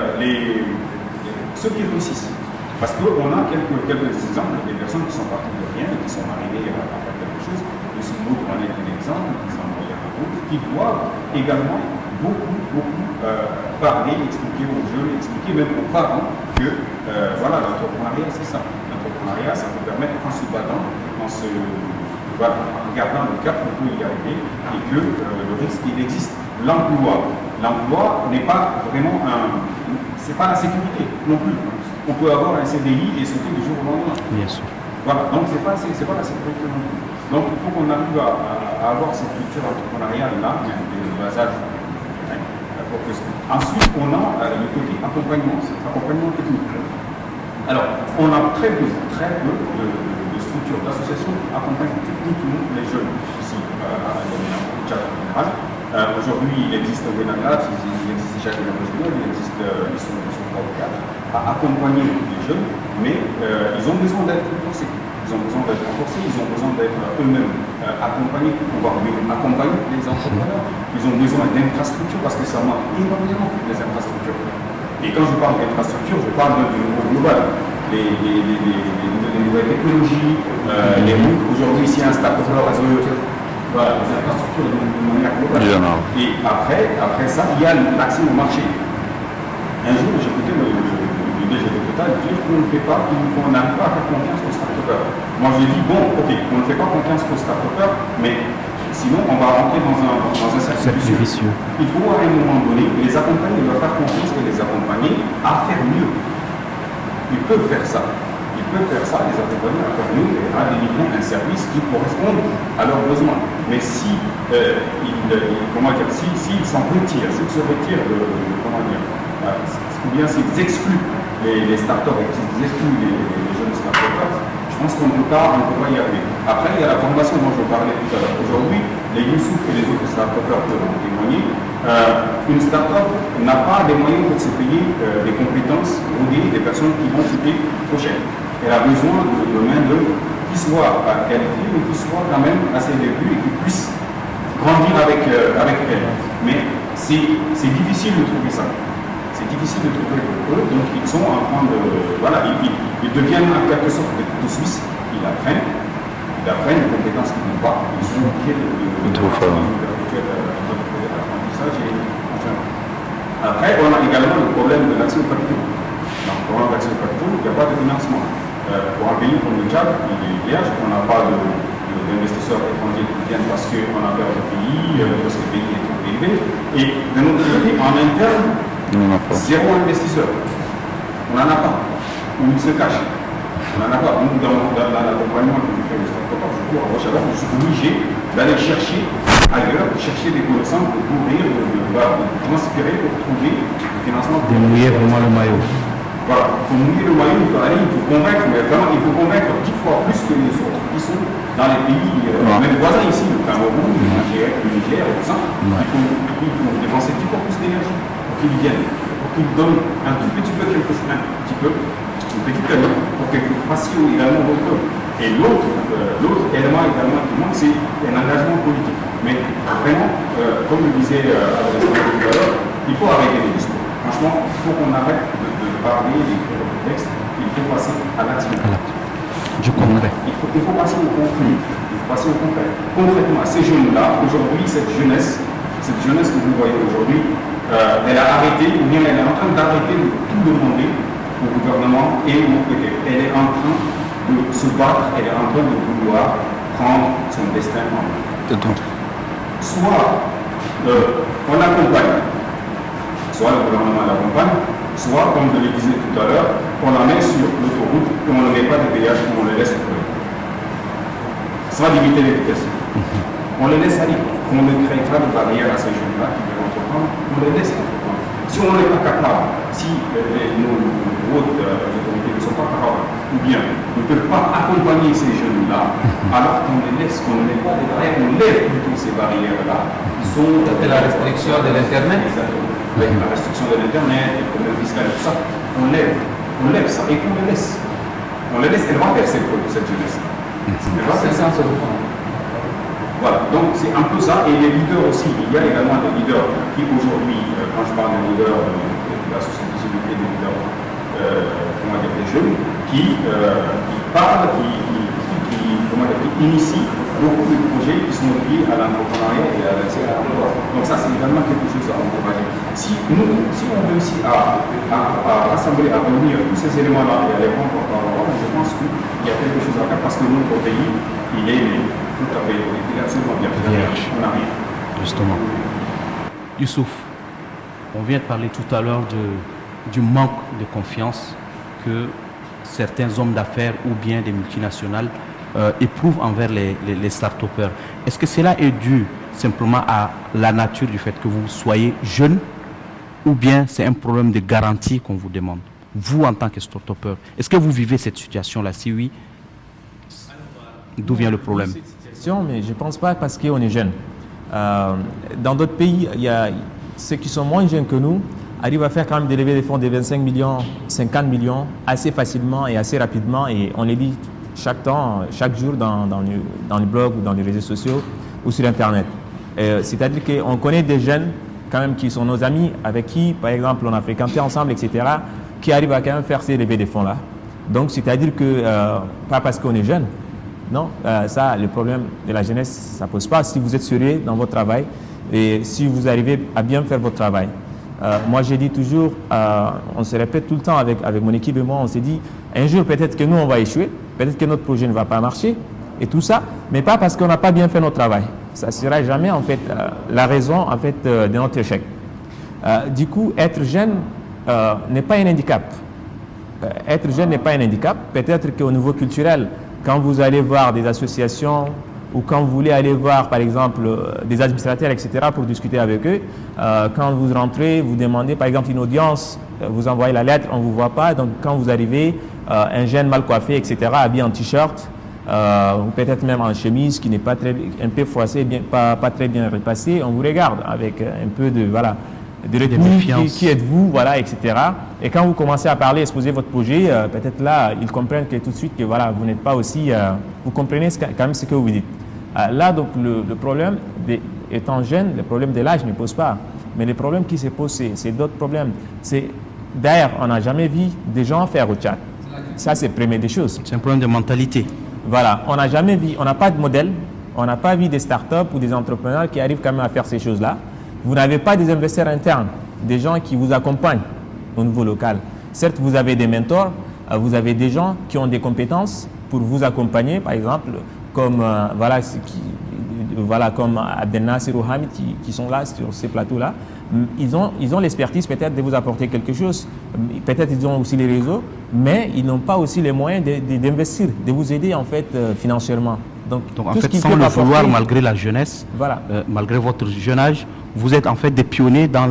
ceux qui réussissent. Parce qu'on a quelques exemples des personnes qui sont parties de rien et qui sont arrivées à faire quelque chose. Le Sumo en est un exemple, qui doivent également beaucoup parler, expliquer aux jeunes, expliquer même aux parents que l'entrepreneuriat c'est ça. L'entrepreneuriat ça peut permettre en se battant, en gardant le cap, on peut y arriver et que le risque il existe. L'emploi n'est pas vraiment c'est pas la sécurité non plus. On peut avoir un CDI et sauter du jour au lendemain. Bien sûr. Voilà, donc c'est pas la sécurité non plus. Donc il faut qu'on arrive à avoir cette culture entrepreneuriale-là, même de bas âge. Ensuite, on a le côté accompagnement, c'est accompagnement technique. Alors, on a très peu de structures, d'associations qui accompagnent techniquement les jeunes ici à Tchad en général. Aujourd'hui, il existe au Bénin-Labs, il existe déjà des régionaux, ils sont 3 ou 4 à accompagner les jeunes, mais ils ont besoin d'être renforcés. Ils ont besoin d'être renforcés, ils ont besoin d'être eux-mêmes accompagnés pour pouvoir mieux accompagner les entrepreneurs. Ils ont besoin d'infrastructures parce que ça manque énormément des infrastructures. Et quand je parle d'infrastructures, je parle de niveau global. Les nouvelles technologies, les routes. Aujourd'hui, ici, un start-up voilà, les infrastructures de manière globale. Et après ça, il y a l'accès au marché. Un jour, j'ai écouté le DG de Total dire qu'on ne fait pas, qu'on n'arrive pas à faire confiance aux start-upers. Moi, j'ai dit, bon, ok, on ne fait pas confiance aux start-upers, mais sinon, on va rentrer dans un cercle vicieux. Il faut à un moment donné les accompagner, il va faire confiance et les accompagner à faire mieux. Ils peuvent faire ça. Ils peuvent faire ça, les accompagner à faire mieux et à délivrer un service qui corresponde à leurs besoins. Mais si s'ils s'en retirent, s'ils se retirent ou bien s'ils excluent les startups et s'ils excluent les jeunes startups, je pense qu'on ne peut pas y arriver. Après, il y a la formation dont je parlais tout à l'heure. Aujourd'hui, les Youssouf et les autres startups peuvent en témoigner. Une startup n'a pas les moyens pour se payer des compétences rodées des personnes qui vont coûter trop cher. Elle a besoin de main-d'œuvre qui soit qualifiée, mais qui soit quand même à ses débuts et qui puisse grandir avec elle. Mais c'est difficile de trouver ça. C'est difficile de trouver pour eux, donc ils sont en train de. Voilà, ils deviennent en quelque sorte des couteaux suisses, ils apprennent des compétences qu'ils n'ont pas, ils sont obligés de l'apprentissage. Après, on a également le problème de l'accès au capital. Dans le problème de l'accès au capital, il n'y a pas de financement. Pour un pays comme le Tchad, il est vierge, on n'a pas d'investisseurs étrangers qui viennent parce qu'on a peur du pays, parce que le pays est trop élevé. Et de notre côté, en interne, zéro investisseur. On n'en a pas. Ou il se cache. On n'en a pas. Nous, dans l'accompagnement que je fais de Startup, je suis obligé d'aller chercher ailleurs, chercher des connaissances pour couvrir, de transpirer pour trouver le financement. De mouiller vraiment le maillot. Voilà, il faut mouiller le maillot, il faut aller, il faut convaincre, mais vraiment il faut convaincre 10 fois plus que les autres qui sont dans les pays, même voisins ici, le Cameroun, le Niger, et tout ça. Il faut dépenser 10 fois plus d'énergie pour qu'ils viennent, pour qu'ils donnent un tout petit peu quelque chose, une petite année, pour que vous fassiez également votre peuple. Et l'autre élément également qui manque, c'est un engagement politique. Mais vraiment, comme le disait Alexandre tout à l'heure, il faut arrêter les discours. Franchement, il faut qu'on arrête de parler d'écrire le texte, il faut passer à l'action. Du concret. Il faut passer au concret. Il faut passer au concret. Concrètement, ces jeunes-là, aujourd'hui, cette jeunesse que vous voyez aujourd'hui, elle a arrêté, ou bien elle est en train d'arrêter de tout demander au gouvernement et au PDF. Elle est en train de se battre, elle est en train de vouloir prendre son destin en main. Soit on accompagne, soit le gouvernement l'accompagne, soit, comme je le disais tout à l'heure, on la met sur l'autoroute et on ne met pas de péage, on le laisse couler. Sans limiter les vitesses. On les laisse aller. On ne crée pas de barrière à ces jeunes-là qui veulent entreprendre, on les laisse entreprendre. Si on n'est pas capable, si nos autres autorités ne sont pas capables, ou bien ne peuvent pas accompagner ces jeunes-là, alors qu'on les laisse, qu'on ne met pas des barrières, on lève plutôt ces barrières-là. C'est la restriction de l'Internet. Avec la restriction de l'Internet, les problèmes fiscaux et tout ça, on lève ça et on les laisse. On les laisse, elle va faire ses preuves, cette jeunesse. Elle va faire ça. Voilà, donc c'est un peu ça. Et les leaders aussi, il y a également des leaders qui aujourd'hui, quand je parle des leaders de la société civile et des leaders, comment dire, des jeunes, qui parlent, qui initient beaucoup de projets qui sont liés à l'entrepreneuriat et à l'accès à l'emploi. Donc ça, c'est également quelque chose à encourager. Si on réussit à rassembler, à réunir tous ces éléments-là et à les rendre par rapport, je pense qu'il y a quelque chose à faire parce que notre pays, il est tout à fait, il est absolument bien. On n'a rien. Justement. Youssouf, on vient de parler tout à l'heure du manque de confiance que certains hommes d'affaires ou bien des multinationales éprouvent envers les start-upers. Est-ce que cela est dû simplement à la nature du fait que vous soyez jeune ou bien c'est un problème de garantie qu'on vous demande? Vous, en tant que start-upper, est-ce que vous vivez cette situation-là? Si oui, d'où vient le problème? Mais je ne pense pas parce qu'on est jeune. Dans d'autres pays, il y a ceux qui sont moins jeunes que nous arrivent à faire quand même des levées de fonds de 25 millions, 50 millions assez facilement et assez rapidement et on les lit chaque jour dans les blogs ou dans les réseaux sociaux ou sur Internet. C'est-à-dire qu'on connaît des jeunes quand même qui sont nos amis, avec qui, par exemple, on a fréquenté ensemble, etc., qui arrivent à quand même faire ces levées de fonds-là. Donc, c'est-à-dire que, pas parce qu'on est jeune, non, ça, le problème de la jeunesse, ça ne pose pas si vous êtes sérieux dans votre travail et si vous arrivez à bien faire votre travail. Moi, j'ai dit toujours, on se répète tout le temps avec mon équipe et moi, on s'est dit, un jour, peut-être que nous, on va échouer, peut-être que notre projet ne va pas marcher et tout ça, mais pas parce qu'on n'a pas bien fait notre travail. Ça ne sera jamais, en fait, la raison, en fait, de notre échec. Du coup, être jeune n'est pas un handicap. Être jeune n'est pas un handicap. Peut-être qu'au niveau culturel, quand vous allez voir des associations ou quand vous voulez aller voir, par exemple, des administrateurs, etc., pour discuter avec eux, quand vous rentrez, vous demandez, par exemple, une audience, vous envoyez la lettre, on ne vous voit pas. Donc, quand vous arrivez, un jeune mal coiffé, etc., habillé en t-shirt, ou peut-être même en chemise qui n'est pas très, un peu froissée, pas très bien repassée, on vous regarde avec un peu de, voilà, de retenue, qui êtes-vous, voilà, etc. Et quand vous commencez à parler, exposer votre projet, peut-être là, ils comprennent que tout de suite que voilà, vous n'êtes pas aussi, vous comprenez quand même ce que vous dites. Là, donc, le problème, étant jeune, le problème de l'âge ne pose pas. Mais le problème qui se pose, c'est d'autres problèmes. D'ailleurs, on n'a jamais vu des gens faire au Tchad. Ça, c'est la première des choses. C'est un problème de mentalité. Voilà, on n'a jamais vu, on n'a pas de modèle, on n'a pas vu des startups ou des entrepreneurs qui arrivent quand même à faire ces choses-là. Vous n'avez pas des investisseurs internes, des gens qui vous accompagnent au niveau local. Certes, vous avez des mentors, vous avez des gens qui ont des compétences pour vous accompagner, par exemple, comme comme Abdel Nasser ou Hamid qui sont là sur ces plateaux-là. Ils ont l'expertise peut-être de vous apporter quelque chose. Peut-être ils ont aussi les réseaux, mais ils n'ont pas aussi les moyens d'investir, de vous aider en fait financièrement. Donc en fait, sans le vouloir, malgré la jeunesse, malgré votre jeune âge, vous êtes en fait des pionniers dans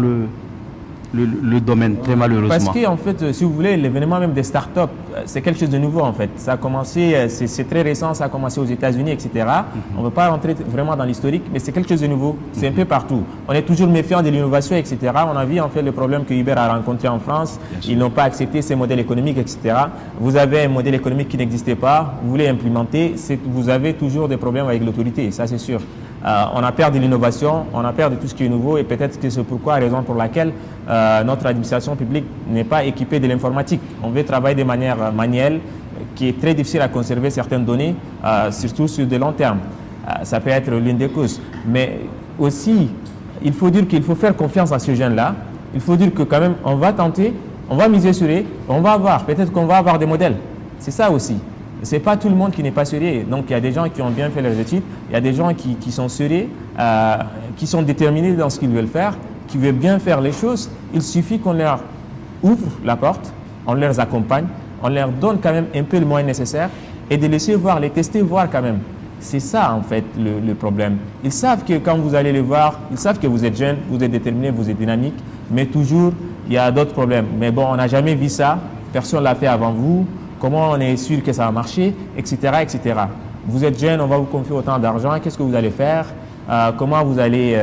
le domaine, très malheureusement. Parce que en fait, si vous voulez, l'événement même des startups, c'est quelque chose de nouveau en fait. Ça a commencé, c'est très récent, ça a commencé aux États-Unis, etc. On ne veut pas rentrer vraiment dans l'historique, mais c'est quelque chose de nouveau. C'est un peu partout. On est toujours méfiant de l'innovation, etc. On a vu en fait le problème que Uber a rencontré en France. Ils n'ont pas accepté ces modèles économiques, etc. Vous avez un modèle économique qui n'existait pas, vous voulez implémenter, vous avez toujours des problèmes avec l'autorité, ça c'est sûr. On a peur de l'innovation, on a peur de tout ce qui est nouveau et peut-être que c'est pourquoi, raison pour laquelle notre administration publique n'est pas équipée de l'informatique. On veut travailler de manière manuelle, qui est très difficile à conserver certaines données, surtout sur de long terme. Ça peut être l'une des causes. Mais aussi, il faut dire qu'il faut faire confiance à ces jeunes-là. Il faut dire que quand même, on va tenter, on va miser sur eux, on va avoir, peut-être qu'on va avoir des modèles. C'est ça aussi. Ce n'est pas tout le monde qui n'est pas sérieux. Donc, il y a des gens qui ont bien fait leurs études, il y a des gens qui sont sérieux, qui sont déterminés dans ce qu'ils veulent faire, qui veulent bien faire les choses. Il suffit qu'on leur ouvre la porte, on les accompagne, on leur donne quand même un peu le moyen nécessaire et de laisser voir, les tester, voir quand même. C'est ça, en fait, le problème. Ils savent que quand vous allez les voir, ils savent que vous êtes jeune, vous êtes déterminé, vous êtes dynamique, mais toujours, il y a d'autres problèmes. Mais bon, on n'a jamais vu ça, personne ne l'a fait avant vous. Comment on est sûr que ça va marcher, etc., etc. Vous êtes jeune, on va vous confier autant d'argent, qu'est-ce que vous allez faire, comment vous allez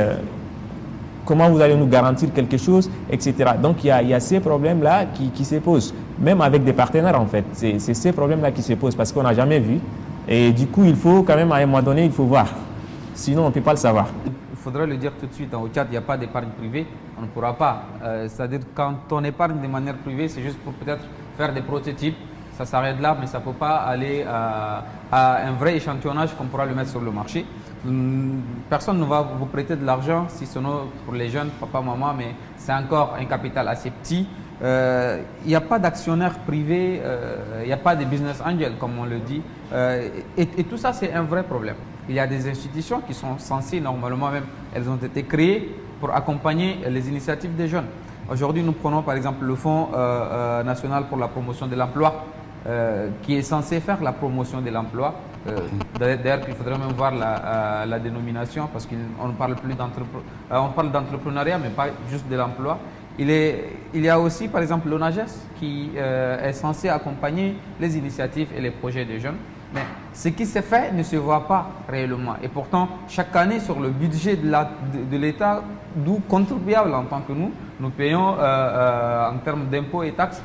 nous garantir quelque chose, etc. Donc il y a ces problèmes-là qui se posent, même avec des partenaires en fait. C'est ces problèmes-là qui se posent parce qu'on n'a jamais vu. Et du coup, il faut quand même à un moment donné, il faut voir. Sinon, on ne peut pas le savoir. Il faudrait le dire tout de suite, au Tchad, il n'y a pas d'épargne privée, on ne pourra pas. C'est-à-dire quand on épargne de manière privée, c'est juste pour peut-être faire des prototypes. Ça s'arrête là, mais ça ne peut pas aller à un vrai échantillonnage qu'on pourra le mettre sur le marché. Personne ne va vous prêter de l'argent, si ce n'est pour les jeunes, papa, maman, mais c'est encore un capital assez petit. Il n'y a pas d'actionnaire privé, il n'y a pas de business angel, comme on le dit. Et tout ça, c'est un vrai problème. Il y a des institutions qui sont censées, normalement même, elles ont été créées pour accompagner les initiatives des jeunes. Aujourd'hui, nous prenons par exemple le Fonds national pour la promotion de l'emploi, qui est censé faire la promotion de l'emploi. D'ailleurs, il faudrait même voir la dénomination parce qu'on parle plus on parle d'entrepreneuriat, mais pas juste de l'emploi. Il y a aussi, par exemple, l'ONAGES qui est censé accompagner les initiatives et les projets des jeunes. Mais ce qui se fait ne se voit pas réellement. Et pourtant, chaque année, sur le budget de l'État, d'où contribuables en tant que nous payons en termes d'impôts et taxes.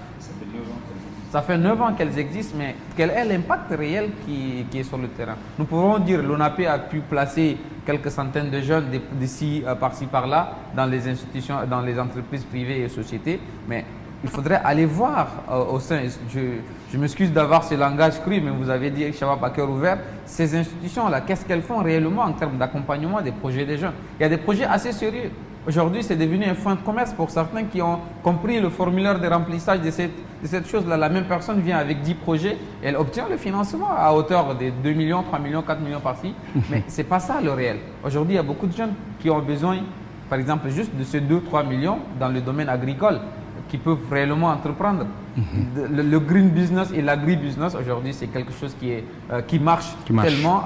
Ça fait 9 ans qu'elles existent, mais quel est l'impact réel qui est sur le terrain? Nous pouvons dire que l'ONAP a pu placer quelques centaines de jeunes d'ici, par-ci, par-là, dans les institutions, dans les entreprises privées et sociétés, mais il faudrait aller voir au sein, je m'excuse d'avoir ce langage cru, mais vous avez dit Shabab à cœur ouvert, ces institutions-là, qu'est-ce qu'elles font réellement en termes d'accompagnement des projets des jeunes? Il y a des projets assez sérieux. Aujourd'hui, c'est devenu un fonds de commerce pour certains qui ont compris le formulaire de remplissage de cette chose-là. La même personne vient avec 10 projets et elle obtient le financement à hauteur de 2 millions, 3 millions, 4 millions par-ci. Mais ce n'est pas ça le réel. Aujourd'hui, il y a beaucoup de jeunes qui ont besoin, par exemple, juste de ces 2-3 millions dans le domaine agricole, qui peuvent réellement entreprendre. Le green business et l'agri-business, aujourd'hui, c'est quelque chose qui marche tellement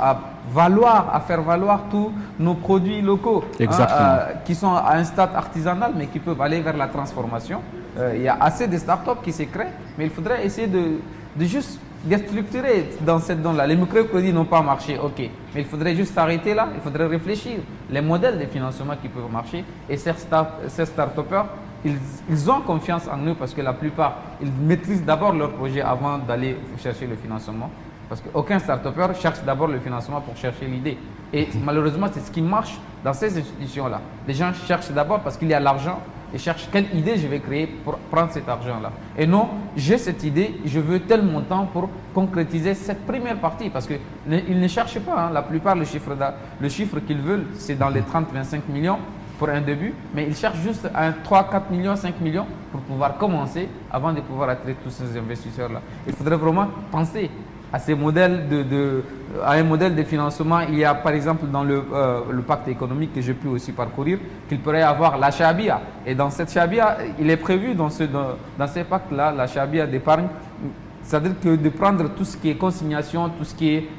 à faire valoir tous nos produits locaux, qui sont à un stade artisanal, mais qui peuvent aller vers la transformation. Il y a assez de startups qui se créent, mais il faudrait essayer de juste structurer dans cette donne-là. Les microcrédits n'ont pas marché, ok, mais il faudrait juste s'arrêter là, il faudrait réfléchir les modèles de financement qui peuvent marcher. Et ces start-upers, ils ont confiance en eux parce que la plupart, ils maîtrisent d'abord leur projet avant d'aller chercher le financement. Parce qu'aucun start-upper cherche d'abord le financement pour chercher l'idée. Et malheureusement, c'est ce qui marche dans ces institutions-là. Les gens cherchent d'abord parce qu'il y a l'argent et cherchent quelle idée je vais créer pour prendre cet argent-là. Et non, j'ai cette idée, je veux tel montant pour concrétiser cette première partie. Parce qu'ils ne cherchent pas. La plupart, le chiffre qu'ils veulent, c'est dans les 30-25 millions. pour un début, mais ils cherchent juste 3, 4 millions, 5 millions pour pouvoir commencer avant de pouvoir attirer tous ces investisseurs-là. Il faudrait vraiment penser à ces modèles à un modèle de financement. Il y a par exemple dans le pacte économique que j'ai pu aussi parcourir qu'il pourrait y avoir la Chabia. Et dans cette Chabia, il est prévu dans ces pactes-là, la Chabia d'épargne, c'est-à-dire que de prendre tout ce qui est consignation, tout ce qui est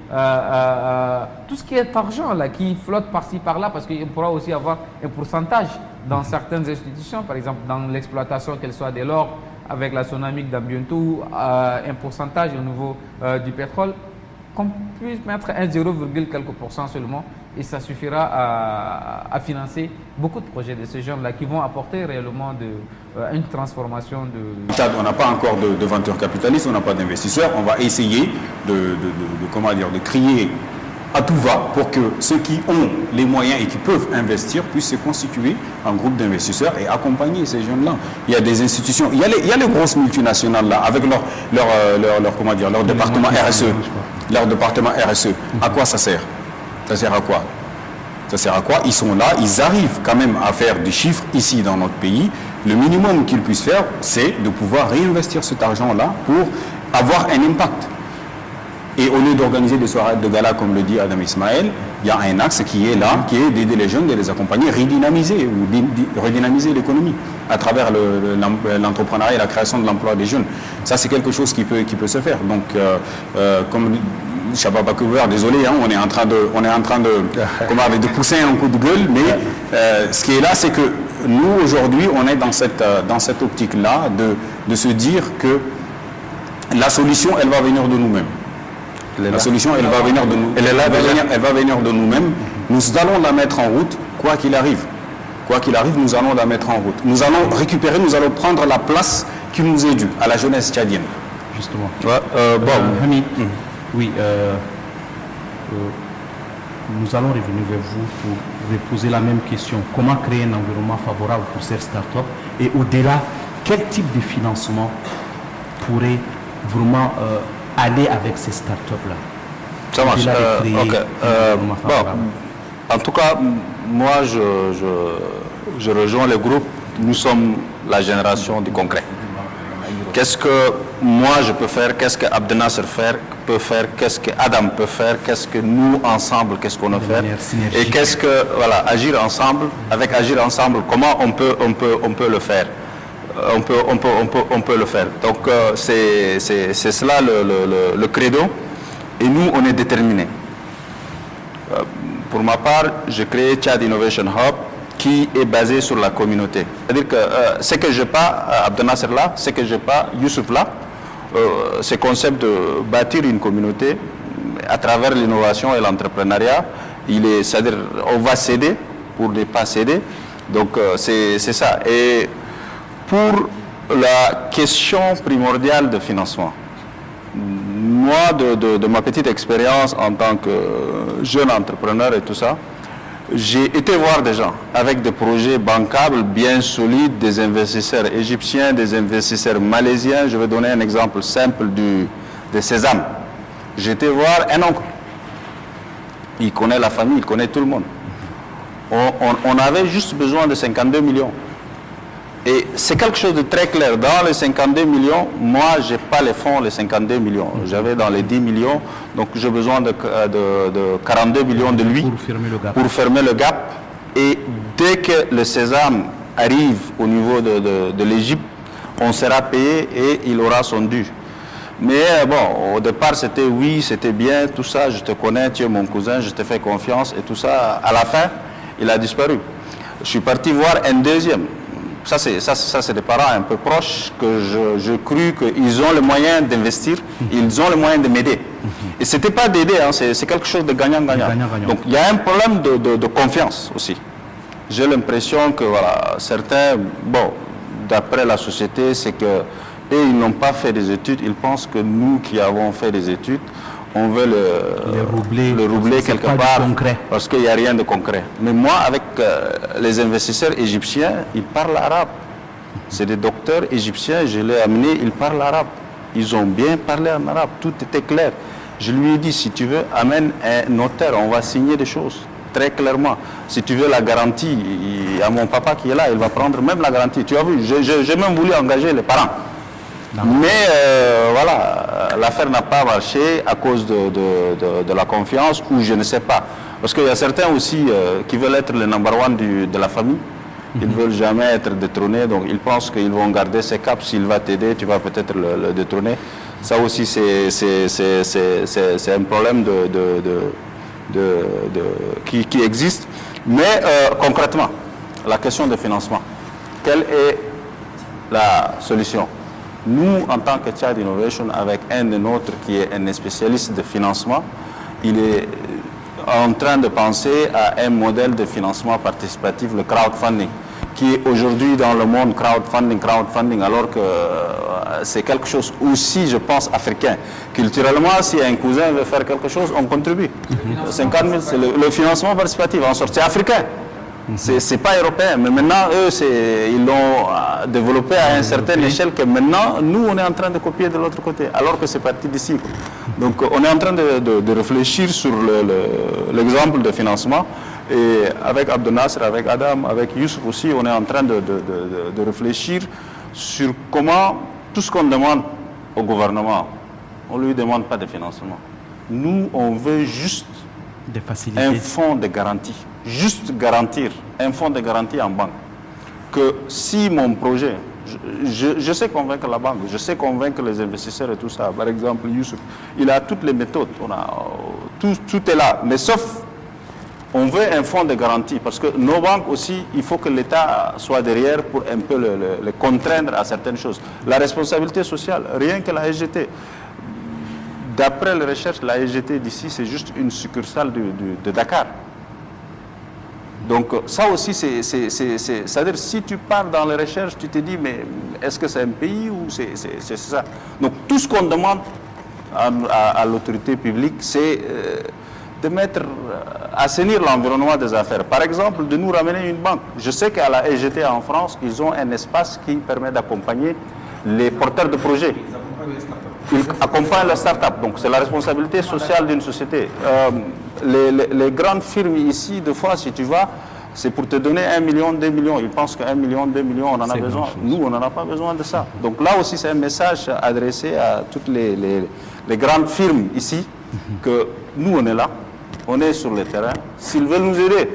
argent là, qui flotte par-ci par-là, parce qu'il pourra aussi avoir un pourcentage dans certaines institutions, par exemple dans l'exploitation, qu'elle soit de l'or, avec la Sonamique dans bientôt, un pourcentage au niveau du pétrole, qu'on puisse mettre 0, quelques pourcents seulement, et ça suffira à financer beaucoup de projets de ces gens-là qui vont apporter réellement une transformation de... On n'a pas encore de vendeurs capitalistes, on n'a pas d'investisseurs, on va essayer de crier à tout va pour que ceux qui ont les moyens et qui peuvent investir puissent se constituer en groupe d'investisseurs et accompagner ces jeunes-là. Il y a des institutions, il y a les grosses multinationales là, avec leur département RSE. Leur département RSE. À quoi ça sert? Ça sert à quoi? Ça sert à quoi? Ils sont là, ils arrivent quand même à faire des chiffres ici dans notre pays. Le minimum qu'ils puissent faire, c'est de pouvoir réinvestir cet argent-là pour avoir un impact. Et au lieu d'organiser des soirées de gala, comme le dit Adam Ismaël, il y a un axe qui est là, qui est d'aider les jeunes, de les accompagner, redynamiser l'économie à travers l'entrepreneuriat et la création de l'emploi des jeunes. Ça, c'est quelque chose qui peut se faire. Donc, comme Shabab Akouver, désolé, hein, on est en train de pousser un coup de gueule, mais ce qui est là, c'est que nous, aujourd'hui, on est dans cette optique-là de se dire que la solution, elle va venir de nous-mêmes. La solution, elle va venir de nous. Elle va venir de nous-mêmes. Nous allons la mettre en route, quoi qu'il arrive. Quoi qu'il arrive, nous allons la mettre en route. Nous allons récupérer, nous allons prendre la place qui nous est due à la jeunesse tchadienne. Justement. Hamid. Oui. Nous allons revenir vers vous pour vous poser la même question. Comment créer un environnement favorable pour ces startups? Et au-delà, quel type de financement pourrait vraiment aller avec ces startups-là? Ça marche. En tout cas, moi, je rejoins le groupe. Nous sommes la génération du concret. Qu'est-ce que moi je peux faire? Qu'est-ce que Abdel Nasser peut faire? Qu'est-ce que Adam peut faire? Qu'est-ce que nous, ensemble, qu'est-ce qu'on peut faire? Et qu'est-ce que, voilà, agir ensemble, avec agir ensemble, comment on peut le faire? On peut le faire. Donc c'est cela le credo, et nous on est déterminés. Pour ma part, j'ai créé Tchad Innovation Hub qui est basé sur la communauté. C'est-à-dire que ce que je n'ai pas, Abdel Nasser là, ce que je n'ai pas, Youssouf là, ce concept de bâtir une communauté à travers l'innovation et l'entrepreneuriat, c'est-à-dire on va céder pour ne pas céder. Donc c'est ça. Et pour la question primordiale de financement, moi, de ma petite expérience en tant que jeune entrepreneur et tout ça, j'ai été voir des gens avec des projets bancables bien solides, des investisseurs égyptiens, des investisseurs malaisiens. Je vais donner un exemple simple de Sésame. J'ai été voir un oncle. Il connaît la famille, il connaît tout le monde. On avait juste besoin de 52 millions. Et c'est quelque chose de très clair. Dans les 52 millions, moi, je n'ai pas les fonds, les 52 millions. J'avais dans les 10 millions, donc j'ai besoin de 42 millions de lui pour fermer le gap. Et dès que le sésame arrive au niveau de l'Égypte, on sera payé et il aura son dû. Mais bon, au départ, c'était oui, c'était bien, tout ça, je te connais, tu es mon cousin, je te fais confiance et tout ça. À la fin, il a disparu. Je suis parti voir un deuxième. Ça, c'est des parents un peu proches que je crus qu'ils ont les moyens d'investir, ils ont les moyens de m'aider. Et ce n'était pas d'aider, hein, c'est quelque chose de gagnant-gagnant. Donc il y a un problème de confiance aussi. J'ai l'impression que voilà, certains, bon, d'après la société, c'est que ils n'ont pas fait des études, ils pensent que nous qui avons fait des études, on veut le roubler quelque part parce qu'il n'y a rien de concret. Mais moi, avec les investisseurs égyptiens, ils parlent arabe. C'est des docteurs égyptiens, je l'ai amené, ils parlent arabe. Ils ont bien parlé en arabe, tout était clair. Je lui ai dit, si tu veux, amène un notaire, on va signer des choses. très clairement. Si tu veux la garantie, il y a mon papa qui est là, il va prendre même la garantie. Tu as vu, j'ai même voulu engager les parents. Mais voilà, l'affaire n'a pas marché à cause de la confiance ou je ne sais pas. Parce qu'il y a certains aussi qui veulent être le number one de la famille. Ils ne veulent jamais être détrônés, donc ils pensent qu'ils vont garder ses caps. S'il va t'aider, tu vas peut-être le détrôner. Ça aussi, c'est un problème qui existe. Mais concrètement, la question de financement, quelle est la solution? Nous, en tant que Tchad Innovation, avec un de nôtres qui est un spécialiste de financement, il est en train de penser à un modèle de financement participatif, le crowdfunding, qui est aujourd'hui dans le monde crowdfunding, alors que c'est quelque chose aussi, je pense, africain. Culturellement, si un cousin veut faire quelque chose, on contribue. 50 000, c'est le financement participatif, en sorte, c'est africain. C'est pas européen, mais maintenant, eux, ils l'ont développé à une certaine échelle que maintenant, nous, on est en train de copier de l'autre côté, alors que c'est parti d'ici. Donc, on est en train de réfléchir sur l'exemple de financement. Et avec Abdel Nasser, avec Adam, avec Youssouf aussi, on est en train de réfléchir sur comment tout ce qu'on demande au gouvernement, on ne lui demande pas de financement. Nous, on veut juste un fonds de garantie. Juste garantir un fonds de garantie en banque. Que si mon projet, je sais convaincre la banque, je sais convaincre les investisseurs et tout ça. Par exemple, Youssouf, il a toutes les méthodes, tout est là. Mais sauf, on veut un fonds de garantie parce que nos banques aussi, il faut que l'État soit derrière pour un peu le contraindre à certaines choses. La responsabilité sociale, rien que la SGT. D'après les recherches, la SGT d'ici, c'est juste une succursale de Dakar. Donc ça aussi, c'est-à-dire si tu pars dans les recherches, tu te dis, mais est-ce que c'est un pays ou c'est ça? Donc tout ce qu'on demande à l'autorité publique, c'est de assainir l'environnement des affaires. Par exemple, de nous ramener une banque. Je sais qu'à la SGT en France, ils ont un espace qui permet d'accompagner les porteurs de projets. Ils accompagnent les start-up. Donc c'est la responsabilité sociale d'une société. Les grandes firmes ici, des fois, si tu vas, c'est pour te donner 1 million, 2 millions. Ils pensent que 1 million, 2 millions, on en a besoin. Nous, on n'en a pas besoin de ça. Donc là aussi, c'est un message adressé à toutes les grandes firmes ici, que nous, on est là, on est sur le terrain. S'ils veulent nous aider,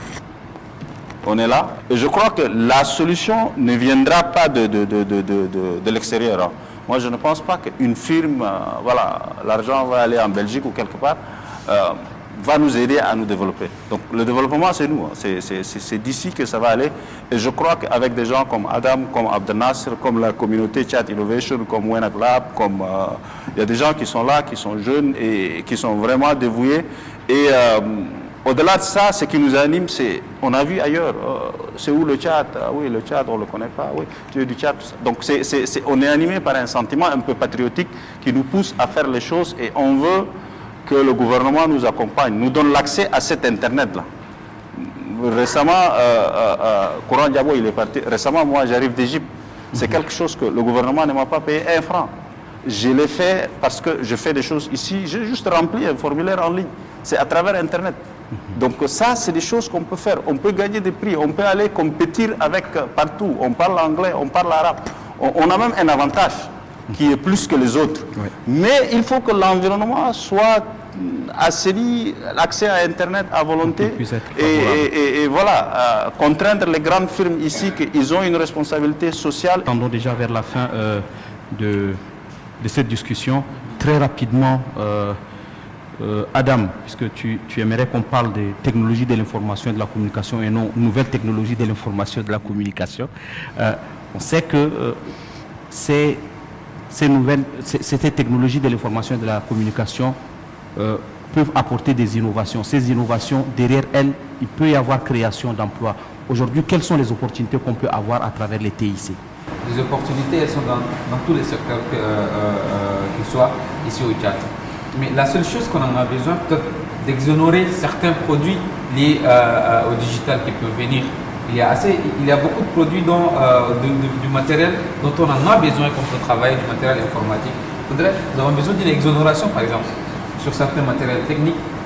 on est là. Et je crois que la solution ne viendra pas de l'extérieur. Hein. Moi, je ne pense pas qu'une firme, voilà, l'argent va aller en Belgique ou quelque part, va nous aider à nous développer. Donc, le développement, c'est nous. Hein. C'est d'ici que ça va aller. Et je crois qu'avec des gens comme Adam, comme Abdel Nasser, comme la communauté Tchad Innovation, comme Wenak Lab, comme il y a des gens qui sont là, qui sont jeunes et qui sont vraiment dévoués. Et au-delà de ça, ce qui nous anime, c'est, on a vu ailleurs, c'est où le Tchad? Ah oui, le Tchad, on ne le connaît pas, oui, tu es du Tchad. Donc on est animé par un sentiment un peu patriotique qui nous pousse à faire les choses et on veut que le gouvernement nous accompagne, nous donne l'accès à cet Internet-là. Récemment, Courant Diabo, il est parti. Récemment, moi, j'arrive d'Égypte. C'est quelque chose que le gouvernement ne m'a pas payé 1 franc. Je l'ai fait parce que je fais des choses ici. J'ai juste rempli un formulaire en ligne. C'est à travers Internet. Donc ça, c'est des choses qu'on peut faire. On peut gagner des prix, on peut aller compétir avec partout. On parle anglais, on parle arabe. On a même un avantage qui est plus que les autres. Oui. Mais il faut que l'environnement soit assaini, l'accès à Internet à volonté. Et voilà, contraindre les grandes firmes ici qu'ils ont une responsabilité sociale. Tendons déjà vers la fin de cette discussion. Très rapidement, Adam, puisque tu aimerais qu'on parle des technologies de l'information et de la communication et non nouvelles technologies de l'information et de la communication. On sait que ces technologies de l'information et de la communication peuvent apporter des innovations. Ces innovations, derrière elles, il peut y avoir création d'emplois. Aujourd'hui, quelles sont les opportunités qu'on peut avoir à travers les TIC? Les opportunités, elles sont dans tous les secteurs, qu'ils soient ici au Tchad. Mais la seule chose qu'on en a besoin, peut-être d'exonérer certains produits liés au digital qui peuvent venir. Il y a beaucoup de produits du matériel dont on en a besoin quand on travaille, du matériel informatique. Nous avons besoin d'une exonération, par exemple, sur certains matériels techniques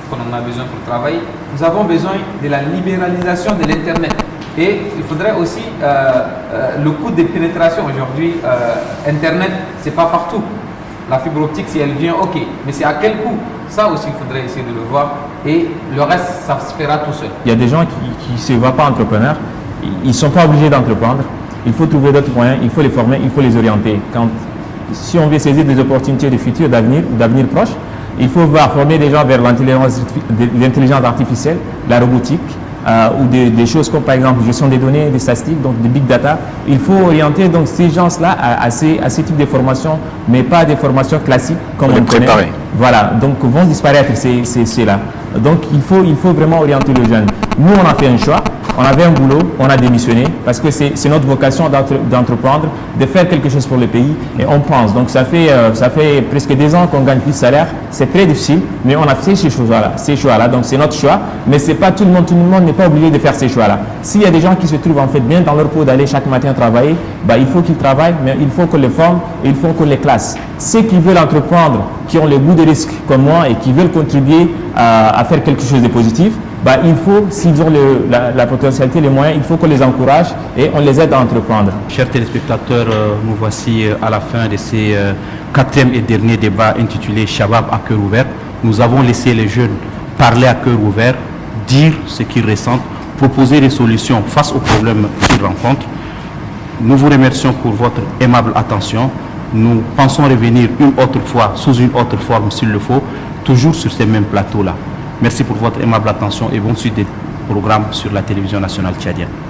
qu'on en a besoin pour travailler. Nous avons besoin de la libéralisation de l'Internet. Et il faudrait aussi le coût de pénétration. Aujourd'hui, Internet, ce n'est pas partout. La fibre optique, si elle vient, ok. Mais c'est à quel coût? Ça aussi, il faudrait essayer de le voir. Et le reste, ça se fera tout seul. Il y a des gens qui ne se voient pas entrepreneurs. Ils ne sont pas obligés d'entreprendre. Il faut trouver d'autres moyens. Il faut les former, il faut les orienter. Si on veut saisir des opportunités de futur, d'avenir proche, il faut former des gens vers l'intelligence artificielle, la robotique, ou des choses comme par exemple gestion des données, des statistiques, donc des big data. Il faut orienter donc ces gens-là à ces types de formations, mais pas des formations classiques comme on connaît. Voilà, donc vont disparaître ces-là. Donc il faut vraiment orienter les jeunes. Nous, on a fait un choix. On avait un boulot, on a démissionné parce que c'est notre vocation d'entreprendre, de faire quelque chose pour le pays et on pense. Donc ça fait presque 2 ans qu'on gagne plus de salaire. C'est très difficile, mais on a fait ces choix-là. Donc c'est notre choix, mais c'est pas tout le monde n'est pas obligé de faire ces choix-là. S'il y a des gens qui se trouvent en fait bien dans leur peau d'aller chaque matin travailler, il faut qu'ils travaillent, mais il faut qu'on les forme et il faut qu'on les classe. Ceux qui veulent entreprendre, qui ont le goût de risque comme moi et qui veulent contribuer à faire quelque chose de positif, il faut, s'ils ont la potentialité, les moyens, il faut qu'on les encourage et on les aide à entreprendre. Chers téléspectateurs, nous voici à la fin de ces 4e et dernier débat intitulé Shabab à cœur ouvert. Nous avons laissé les jeunes parler à cœur ouvert, dire ce qu'ils ressentent, proposer des solutions face aux problèmes qu'ils rencontrent. Nous vous remercions pour votre aimable attention. Nous pensons revenir une autre fois, sous une autre forme s'il le faut, toujours sur ces mêmes plateaux-là. Merci pour votre aimable attention et bonne suite des programmes sur la télévision nationale tchadienne.